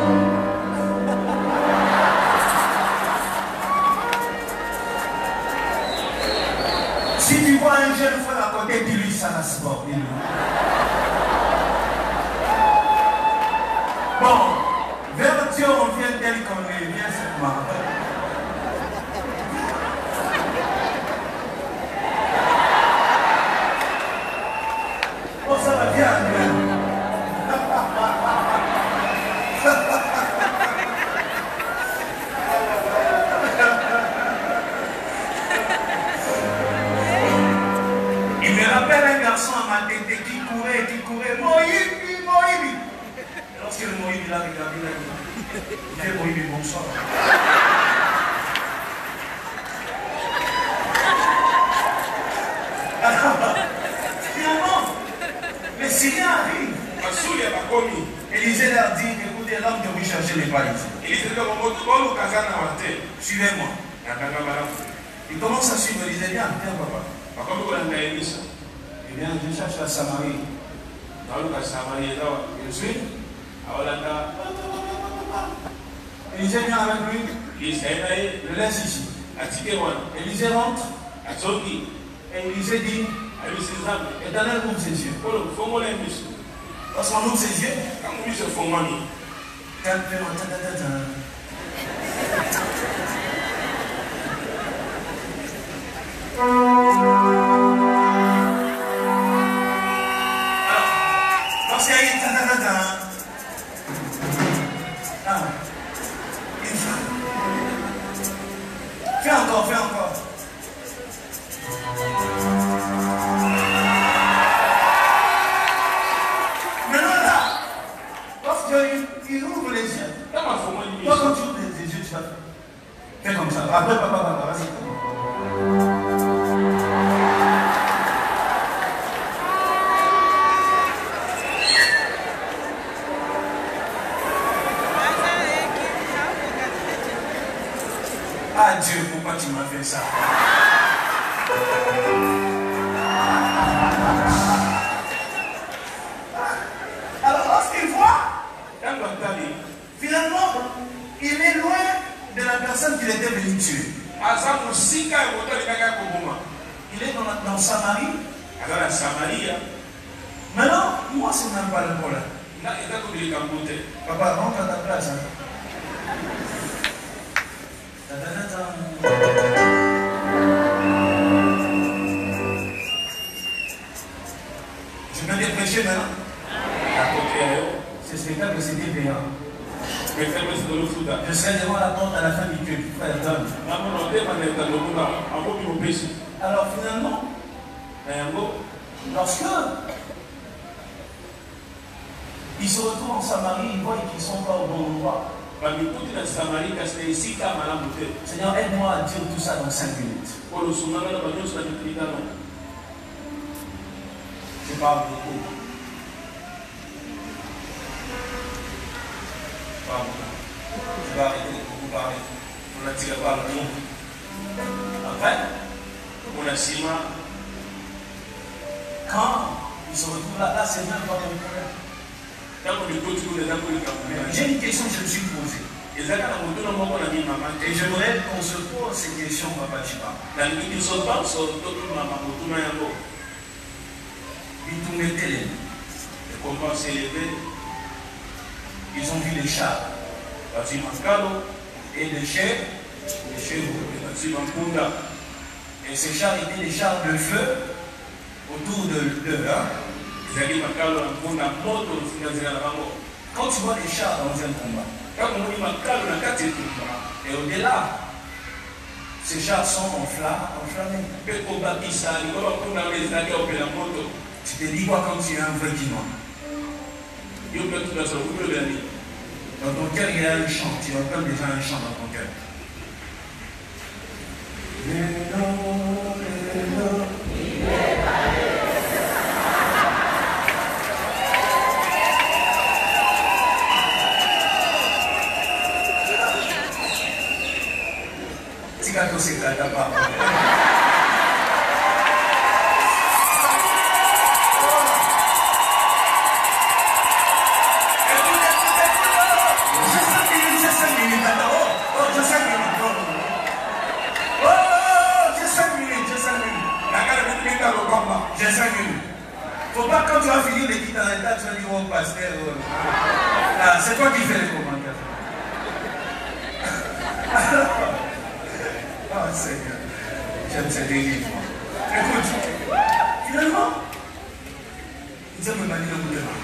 Si tu vois un jeune frère à côté, dis-lui ça la sport. Bon, vers Dieu, on vient tel qu'on est, viens seulement. Oh, ça va bien, il me rappelle un garçon à ma tête qui courait, Moïbi. Et lorsque le Moïbi l'a regardé, il a dit, Moïbi, bonsoir. Finalement, les Syriens arrivent. Élisée leur dit, écoutez, l'homme que vous cherchez n'est pas ici. Suivez-moi. Il commence à suivre. Élisée, viens, papa. Eh bien, je cherche la Samarie. Je suis. Élisée vient avec lui. Le laisse ici. Élisée rentre. Et Élisée dit, Éternel ouvre ses yeux. Lorsqu'on ouvre ses yeux, lorsqu'il y a une fais encore. Maintenant là, lorsqu'il ouvre les yeux, toi quand tu ouvres les yeux, tu vas faire comme ça. Après, papa, vas-y. Ah Dieu, pourquoi tu m'as fait ça? Alors lorsqu'il voit, finalement, il est loin de la personne qu'il était venu tuer. Il est dans Samarie. Maintenant, moi, c'est même pas le problème. Papa, rentre à ta place. Hein. Je serai devant la porte à la fin du culte, frère Don. Alors finalement, lorsque ils se retrouvent en Samarie, ils voient qu'ils ne sont pas au bon endroit. Seigneur, aide-moi à dire tout ça dans 5 minutes. Je parle beaucoup. Je vais arrêter de beaucoup parler. On a tiré par le mot. Après, quand ils se retrouvent là, c'est bien pas mon problème. J'ai une question que je me suis posée. Et j'aimerais qu'on se pose ces questions, Papa Chiba. Ils ont vu les chars. Et les chevaux. Et ces chars étaient des chars de feu autour de l'heure. Quand tu vois les chars dans un combat, et au-delà, ces chars sont enflammés. Tu te dis quoi quand tu es un vrai Guinois? Dans ton cœur, il y a un chant. Tu entends déjà un chant dans ton cœur. C'est la tapa. J'ai 5 minutes. Faut pas quand tu vas finir les guides dans l'état, tu vas dire oh pasteur. C'est toi qui fais les commentaires. Oh Seigneur, j'aime cette église. Écoute, finalement, ils aiment me manier le bout de main.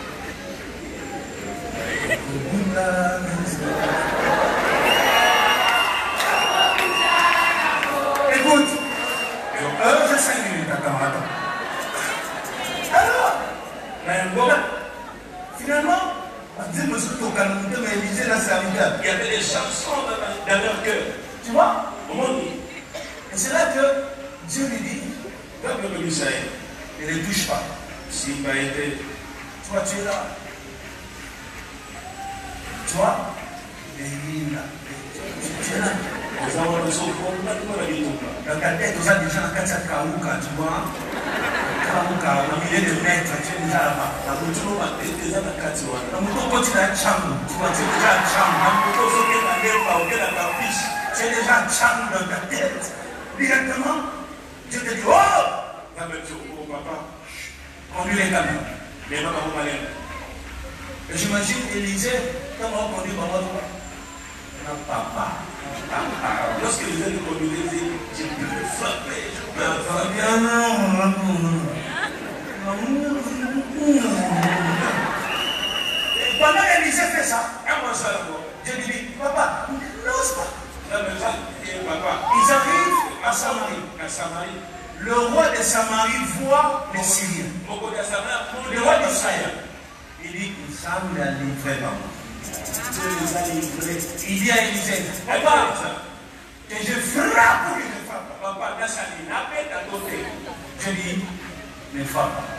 Écoute, j'ai 5 minutes, attends. Alors, finalement, Dieu me souhaite au calme, mais Élisée l'a serviteur. Il y avait des chansons dans leur cœur. Tu vois? Et c'est là que Dieu lui dit, ne les touche pas. Toi, tu es là. Tu vois? Et il est là. Tu es là. Dans ta tête, tu as déjà un Kaouka, tu vois? Kaouka, au milieu de mètres, tu es déjà là-bas. Dans mon tour, quand tu es à Tchang, tu vois, tu es déjà à Tchang. Tu es déjà à Tchang dans ta tête. Directement, Dieu te dit, oh! Conduis les camions. Et j'imagine Élisée, comment on conduit maman toi? Non, papa. Lorsque les ailes conduisaient, j'ai pu le frapper. Et pendant qu'Élisée fait ça, Dieu lui dit, papa, n'ose pas. Ils arrivent à Samarie. Le roi de Samarie voit les Syriens. Le roi d'Israël. Il dit, il semble la livrer par moi. Il dit à Élisée, papa, que je frappe ou que je frappe. Je dis, ne frappe pas.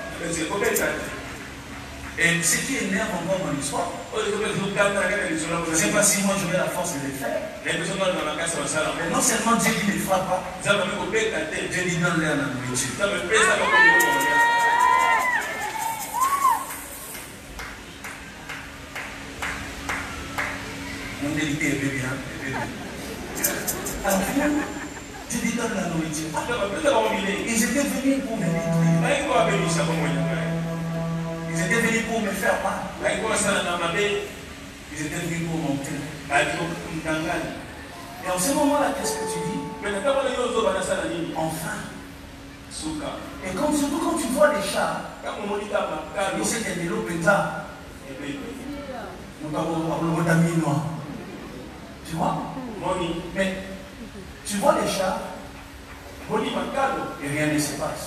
Et ce qui énerve encore mon histoire, c'est pas si moi j'aurais la force de le faire. Mais non seulement Dieu dit ne frappe pas, Dieu dit donne-leur la nourriture. Mon délicat est bébé, alors finalement, Dieu dit donne la nourriture. Ils étaient venus pour me détruire. Ils étaient venus pour me faire mal. Ils étaient venus pour monter. Et en ce moment-là, qu'est-ce que tu dis? Enfin. Et surtout quand tu vois les chats, tu sais qu'il y a des lots pétards. Tu vois? Mais tu vois les chars et rien ne se passe.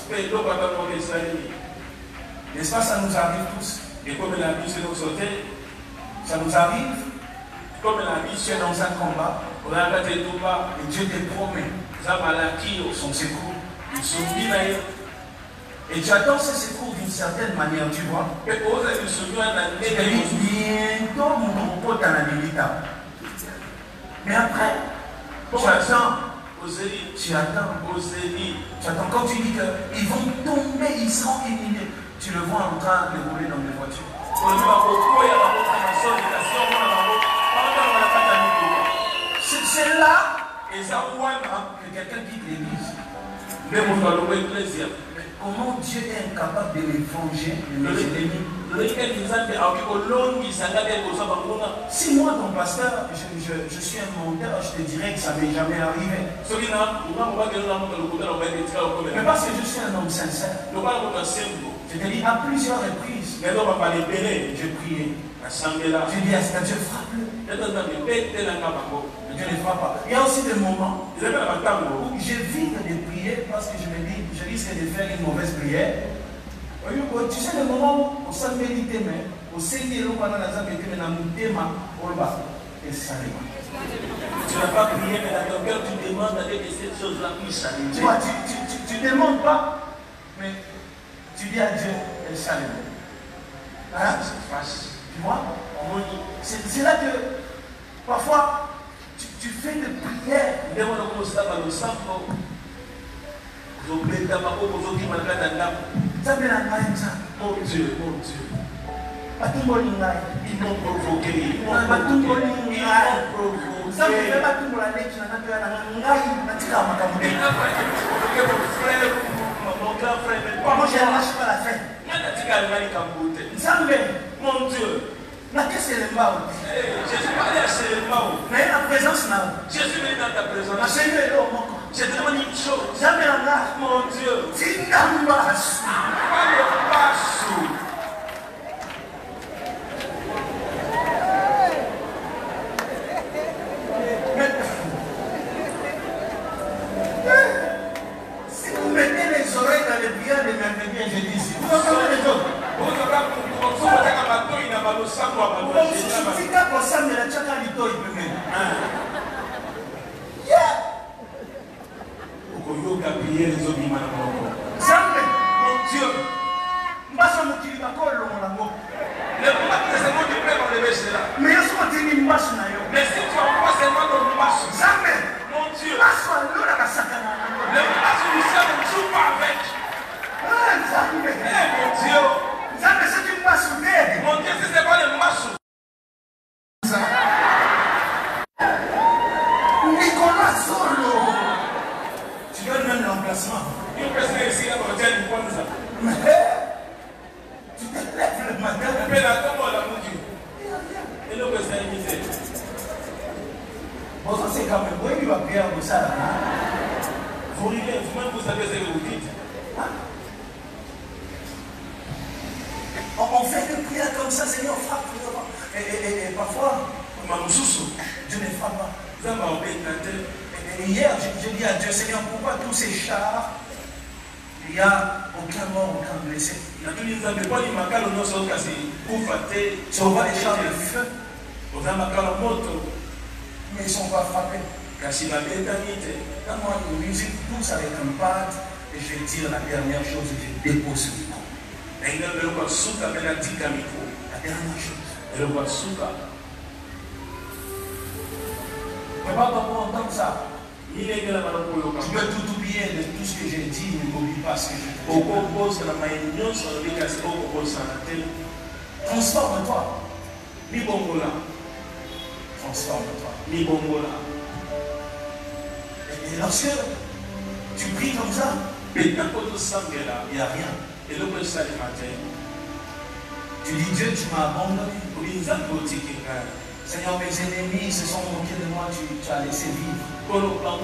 N'est-ce pas, ça nous arrive tous. Et comme la vie se nous sautait, Ça nous arrive, comme la vie tu es dans un combat, on a gâté tout bas, et Dieu te promet son secours. ils sont mis là. Et tu attends ce secours d'une certaine manière, tu vois. Et pour ça, ils sont mis à la Et bientôt, mon pote en a. Mais après, tu attends. Tu attends. Quand tu dis qu'ils vont tomber, ils seront éliminés. Tu le vois en train de rouler dans des voitures. C'est là que quelqu'un quitte l'église. Comment Dieu est incapable de les venger de mes ennemis? Si moi, ton pasteur, je suis un menteur, je te dirais que ça ne m'est jamais arrivé. Mais parce que je suis un homme sincère, je te dis à plusieurs reprises, je priais. Je dis à Dieu, frappe-le. Dieu ne frappe pas. Il y a aussi des moments où j'évite de prier parce que je me dis, je risque de faire une mauvaise prière. Tu sais, le moment où ça médite, au Seigneur, et ça tu n'as pas prié, mais dans ton cœur, tu demandes avec cette chose-là puisse aller. Tu vois, tu ne demandes pas, mais tu dis à Dieu, et ça aller. Hein? Tu vois? C'est là que parfois tu fais des prières. Mon Dieu, mon Dieu. Ils m'ont provoqué. Ils m'ont provoqué. Mon grand frère, moi je ne lâche pas la fin. Mon Dieu. Mais qu'est-ce qu'elle est pas? Je suis pas allé à Célémao. Mais la présence là. Je suis venu dans ta présence. Je te demande une chose. Jamais là. Mon Dieu. Tinambasu. Si vous mettez les oreilles dans les prières de merveilleux, je dis ici. Vous entendez les autres? Mais si tu envoies seulement ton passe, mon Dieu, le passe du ciel ne joue pas avec. Mon Dieu. Mon Dieu, si c'est pas le massou. Nicolas Solo. Tu donnes même l'emplacement. Une personne ici, elle va dire une bonne ça. Tu te lèves le matin. Mais là, comment la mon Dieu? Et le président il disait. Bon, ça c'est quand même. Oui, il va prier pour ça là. Vous riez, vous-même vous savez ce que vous dites. On fait des prières comme ça, Seigneur, frappe. Et parfois, Dieu ne frappe pas. Et hier, j'ai dit à Dieu, Seigneur, pourquoi tous ces chars, il n'y a aucun mort, aucun blessé? Tu envoies les chars de feu. Mais ils ne sont pas frappés. Quand moi, une musique pousse avec un pad, et je vais dire la dernière chose, je dépose ce micro. La dernière chose. Mais pas pour entendre ça. Tu peux tout oublier de tout ce que j'ai dit, ne m'oublie pas ce que j'ai dit. Transforme-toi. Transforme-toi. Et lorsque tu pries comme ça, il n'y a rien. Tu dis Dieu, tu m'as abandonné. Seigneur, mes ennemis se sont moqués de moi, tu as laissé vivre.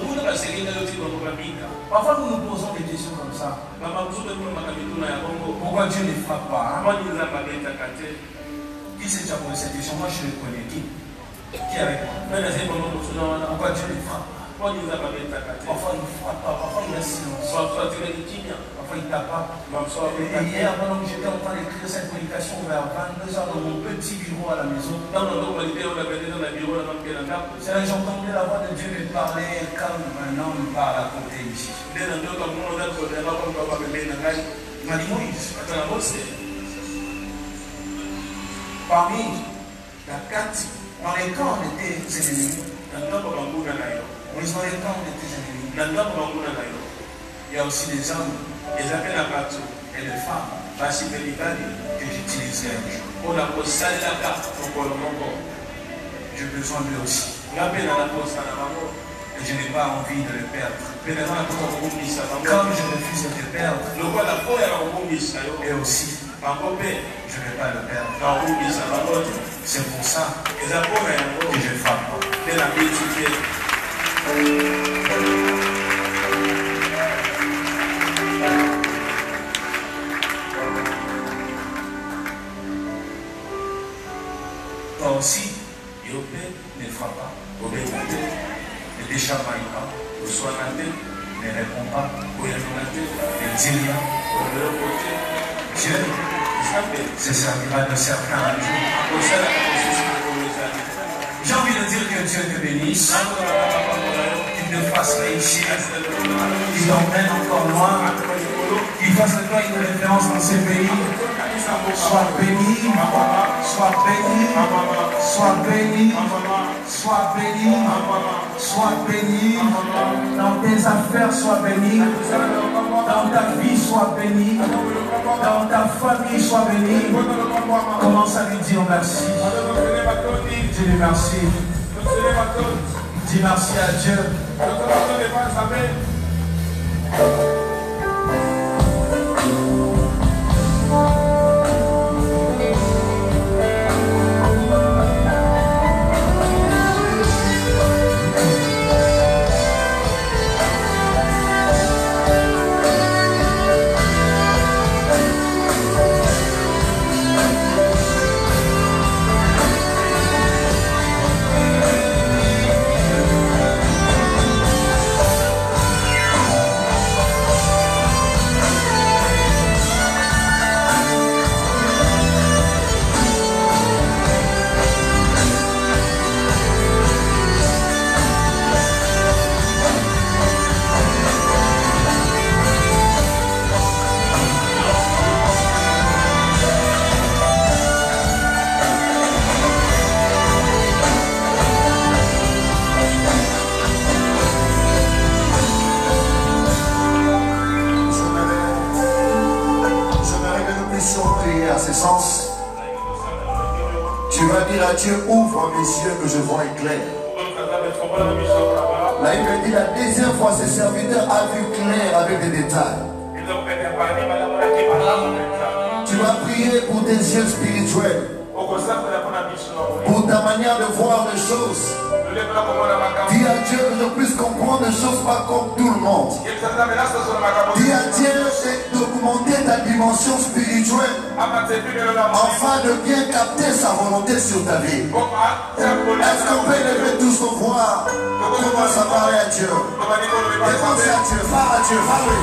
Parfois nous nous posons des questions comme ça. Pourquoi Dieu ne frappe pas? Qui c'est qui a posé cette question? Moi je le connais. Qui? Qui est avec moi? Pourquoi Dieu les frappe? Parfois il frappe pas, parfois il est silence. Parfois il tape pas. Et hier, pendant que j'étais en train d'écrire cette prédication vers 22h dans mon petit bureau à la maison, j'entendais la voix de Dieu me parler comme un homme parle à côté ici. Il m'a dit Moïse, parmi la 4, dans les camps on était ennemis. Moïse, dans les camps on était ennemis. Il y a aussi des hommes et des femmes que j'utiliserai un jour. J'ai besoin d'eux aussi. Et je n'ai pas envie de les perdre. Comme je refuse de les perdre, et aussi, je ne vais pas le perdre. C'est pour ça que je frappe. Toi aussi, ne frappe pas, ne déchamaille pas, ne réponds pas, ne dis rien. Dieu se servira de certains un jour. J'ai envie de dire que Dieu te bénisse, qu'il te fasse réussir, qu'il t'emmène encore loin, qu'il fasse de toi une référence dans ces pays. Sois béni, sois béni, sois béni, sois béni, sois béni, dans tes affaires, sois béni, dans ta vie, sois béni, dans ta famille, sois béni. Commence à lui dire merci. Dis-lui merci. Dis merci à Dieu. Tu vas dire à Dieu, ouvre mes yeux que je vois clair. Là, il me dit la deuxième fois, ce serviteur a vu clair avec des détails. Tu vas prier pour tes yeux spirituels, pour ta manière de voir les choses. Dis à Dieu que je puisse comprendre les choses pas comme tout le monde. Dis à Dieu d'augmenter ta dimension spirituelle afin de bien capter sa volonté sur ta vie. Est-ce qu'on peut lever tous nos voix? Commence à parler à Dieu. Commence à Dieu, parle à Dieu, parle.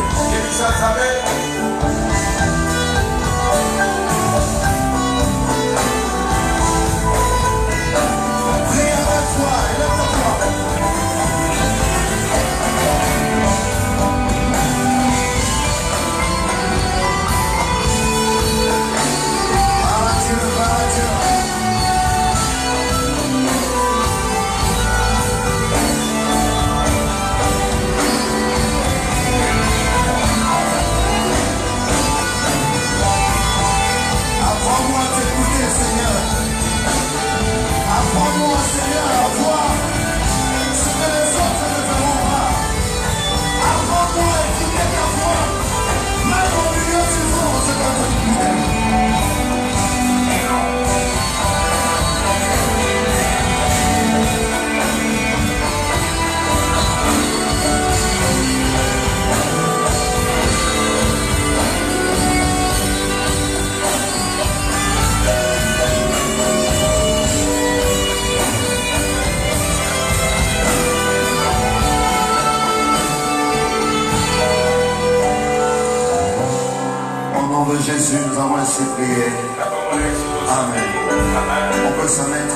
Jésus, nous avons ainsi prié. Amen. On peut s'en mettre.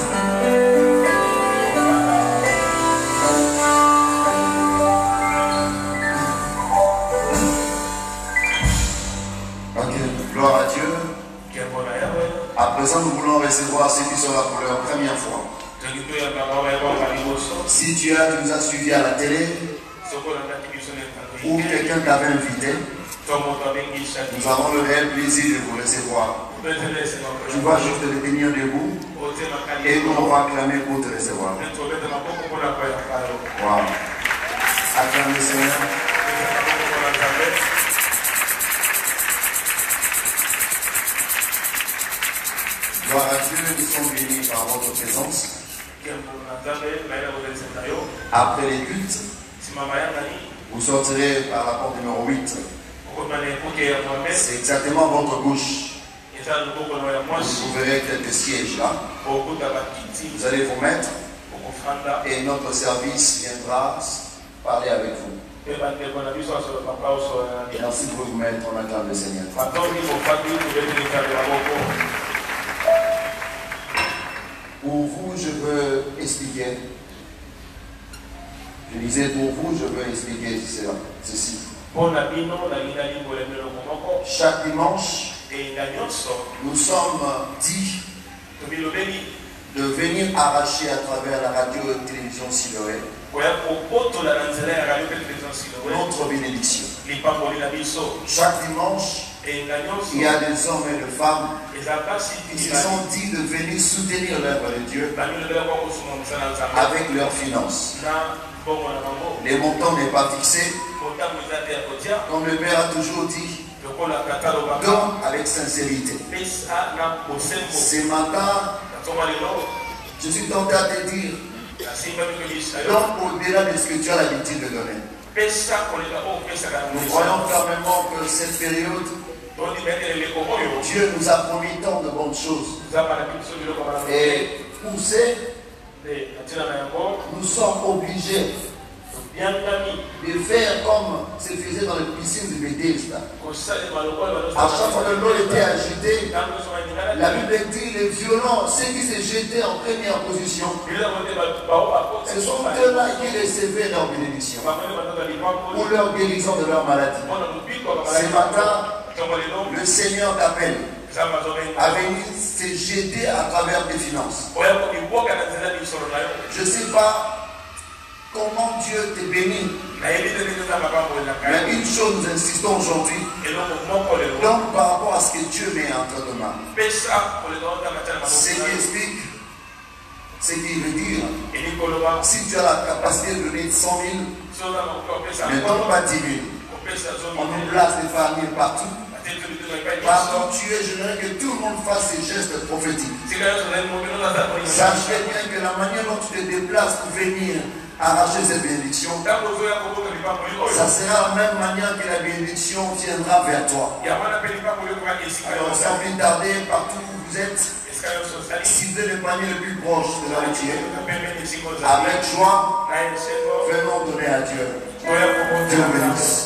Ok, gloire à Dieu. À présent, nous voulons recevoir ceux qui sont là pour leur première fois. Si tu nous as suivis à la télé, ou quelqu'un t'avait invité, nous avons le réel plaisir de vous recevoir. Tu vas juste te tenir debout et nous on va acclamer pour te recevoir. Wow. Acclame le Seigneur. Gloire à Dieu, nous sommes bénis par votre présence. Après les cultes, vous sortirez par la porte numéro 8. C'est exactement votre gauche. Vous verrez quelques sièges là. Vous allez vous mettre et notre service viendra parler avec vous. Merci pour vous mettre, on acclame le Seigneur. Pour vous, je veux expliquer. Je disais, pour vous, je veux expliquer ceci. Chaque dimanche, nous sommes dit de venir arracher à travers la radio et la télévision Siloé notre bénédiction. Chaque dimanche, il y a des hommes et des femmes qui se sont dit de venir soutenir l'œuvre de Dieu avec leurs finances. Les montants n'est pas fixé. Comme le Père a toujours dit, donne avec sincérité. Ce matin, je suis tenté à te dire, donne au-delà de ce que tu as l'habitude de donner. Nous croyons fermement que cette période, Dieu nous a promis tant de bonnes choses. Et pousser, nous sommes obligés de faire comme se faisait dans les piscines de Bethesda. À chaque fois que l'eau était agitée, la Bible dit les violents, ceux qui se jetaient en première position, ce sont eux-là qui recevaient leur bénédiction ou leur guérison de leur maladie. Ce matin, le Seigneur t'appelle à venir se jeter à travers tes finances. Je ne sais pas comment Dieu te bénit. Mais une chose, nous insistons aujourd'hui, donc par rapport à ce que Dieu met entre tes mains. Ce qui explique, ce qui veut dire, si tu as la capacité de donner 100 000, ne donne pas 10 000. On nous place des familles partout. Partout tu es, j'aimerais que tout le monde fasse ces gestes prophétiques. Sache bien que la manière dont tu te déplaces pour venir arracher cette bénédiction, ça sera la même manière que la bénédiction viendra vers toi. Alors sans plus tarder, partout où vous êtes, ciblez le panier le plus proche de la routière. Avec joie, venons donner à Dieu. Dieu vous bénisse.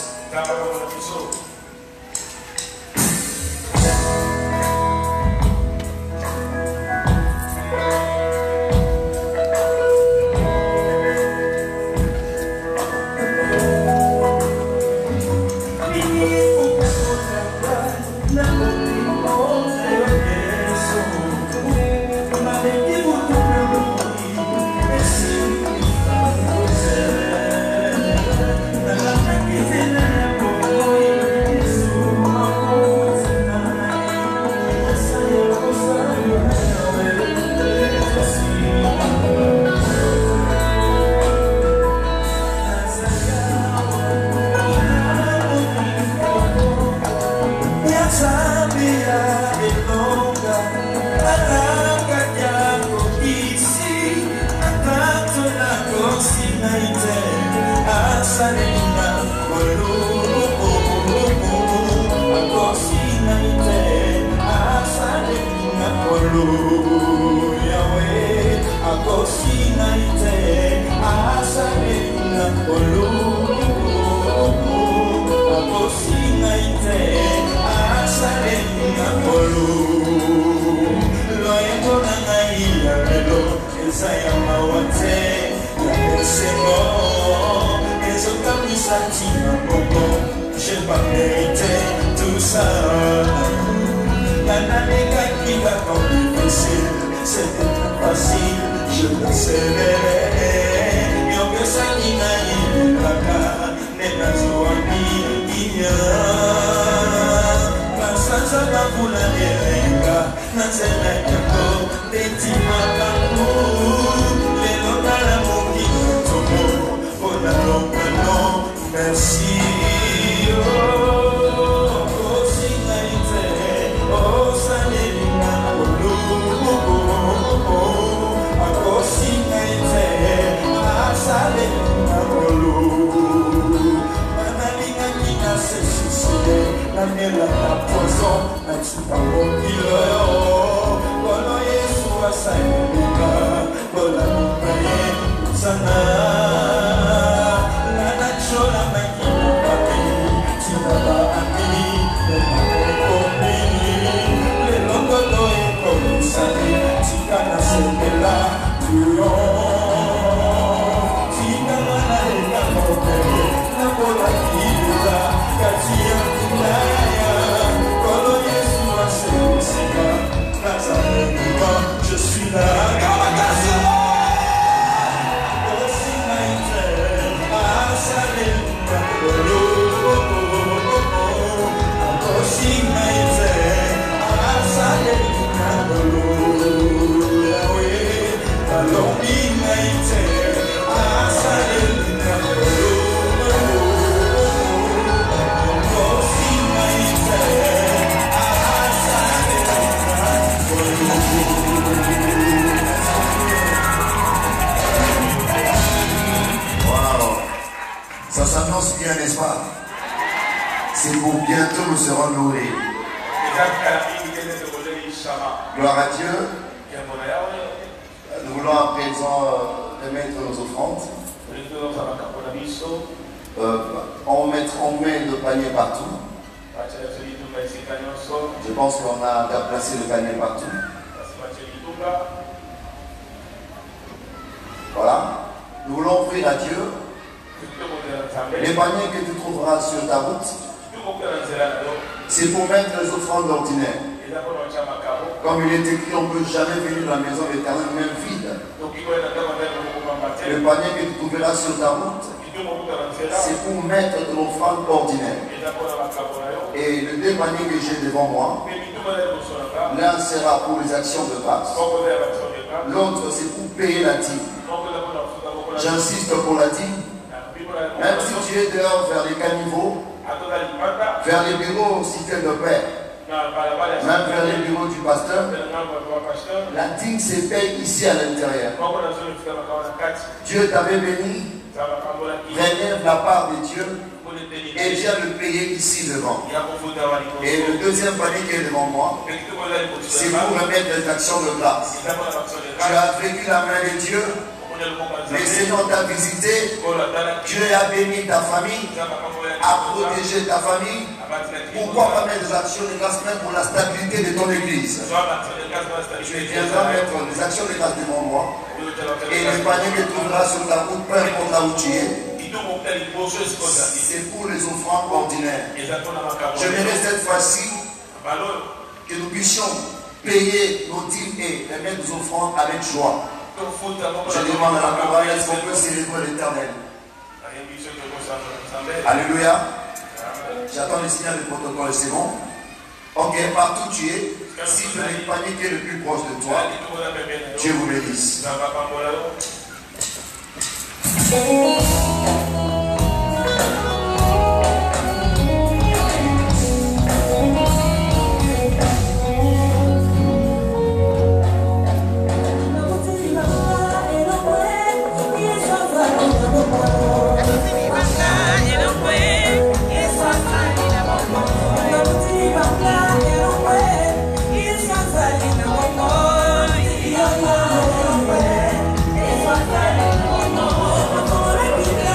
Ça s'annonce bien, n'est-ce pas? C'est pour bientôt nous serons nourris. Gloire à Dieu. Nous voulons à présent remettre nos offrandes. On met le panier partout. Je pense qu'on a placé le panier partout. Voilà. Nous voulons offrir à Dieu les paniers que tu trouveras sur ta route. C'est pour mettre les offrandes ordinaires. Comme il est écrit, on ne peut jamais venir dans la maison de l'Éternel même vide. Le panier que tu trouveras sur ta route, c'est pour mettre de l'offrande ordinaire. Et les deux paniers que j'ai devant moi, l'un sera pour les actions de grâce, l'autre c'est pour payer la dîme. J'insiste pour la dîme. Même si tu es dehors vers les caniveaux, vers les bureaux si tu es de paix, même vers les bureaux du pasteur, la dîme se paye ici à l'intérieur. Dieu t'avait béni, relève la part de Dieu et viens le payer ici devant. Et le deuxième panier qui est devant moi, c'est pour remettre les actions de grâce. Tu as vécu la main de Dieu. Le Seigneur t'a visité, Dieu a béni ta famille, a protégé ta famille. Pourquoi pas mettre des actions de grâce même pour la stabilité de ton église? Tu viendras mettre des actions de grâce devant moi et le panier que tu trouveras sur ta route, peu importe là où tu es, c'est pour les offrandes ordinaires. J'aimerais cette fois-ci que nous puissions payer nos dîmes et remettre nos offrandes avec joie. Je demande à la chorale, est-ce qu'on peut célébrer l'Éternel? Alléluia. J'attends le signal du protocole, c'est bon? Ok, partout tu es, si tu as le panier qui est le plus proche de toi, Dieu vous bénisse. Yeah.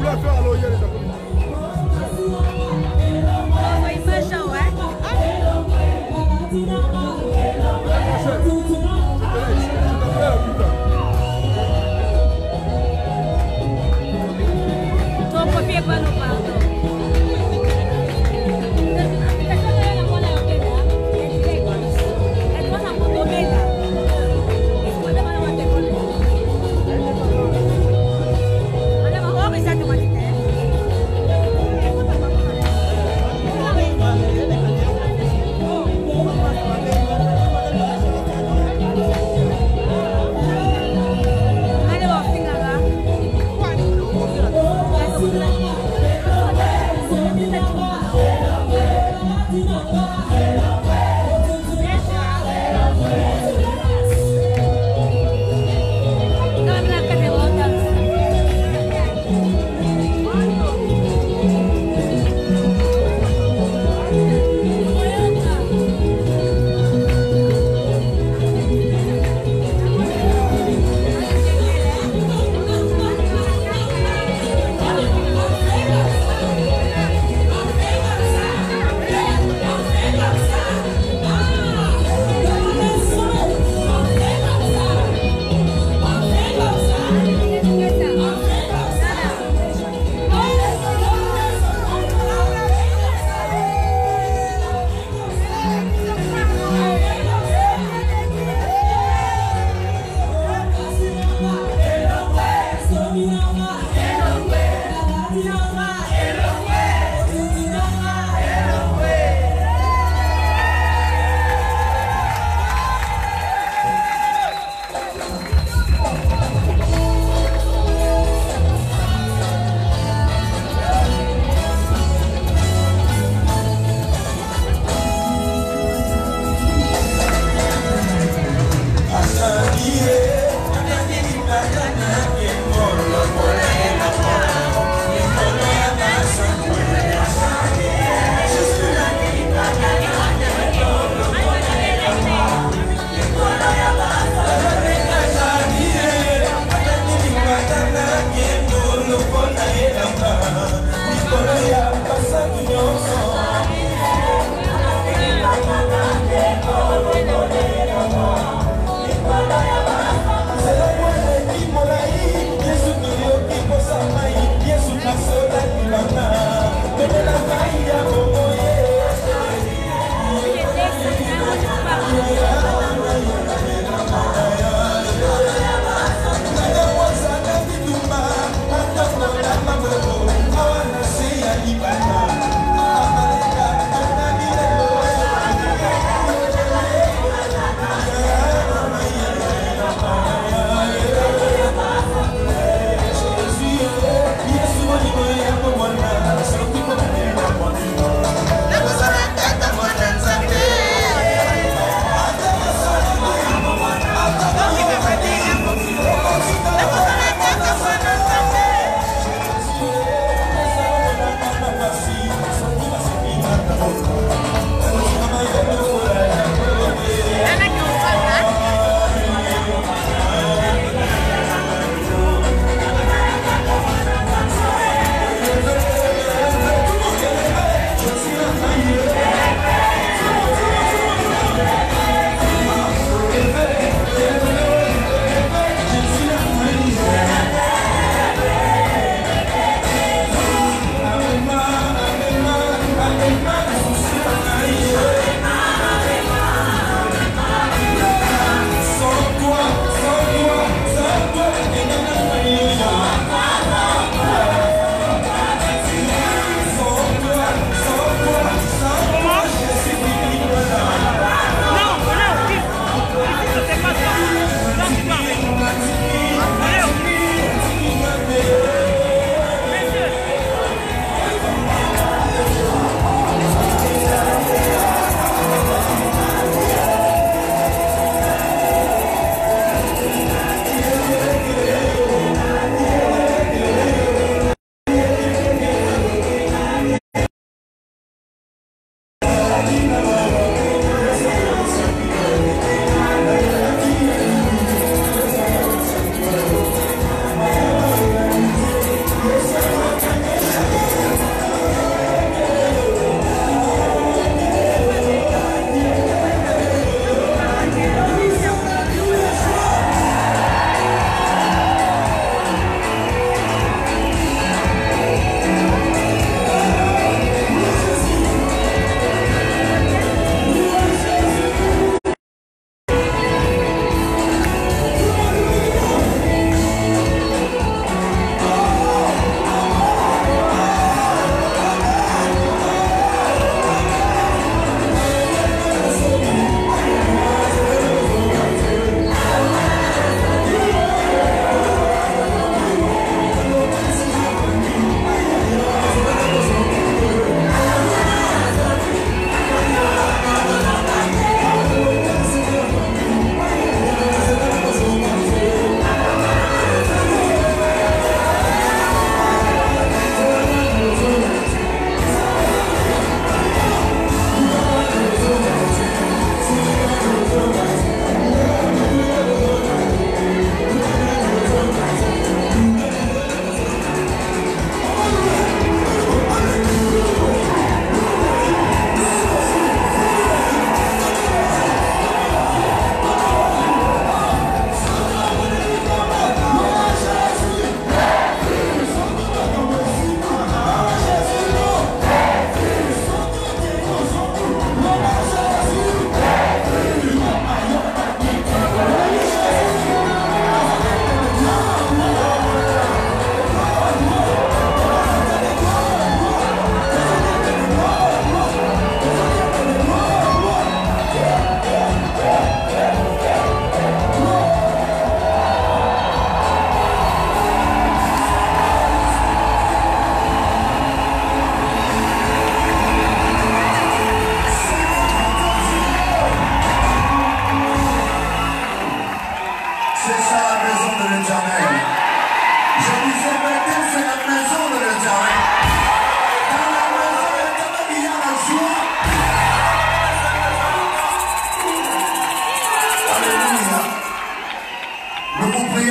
Olha,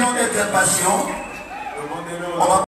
on est impatient, Demandez-le. on va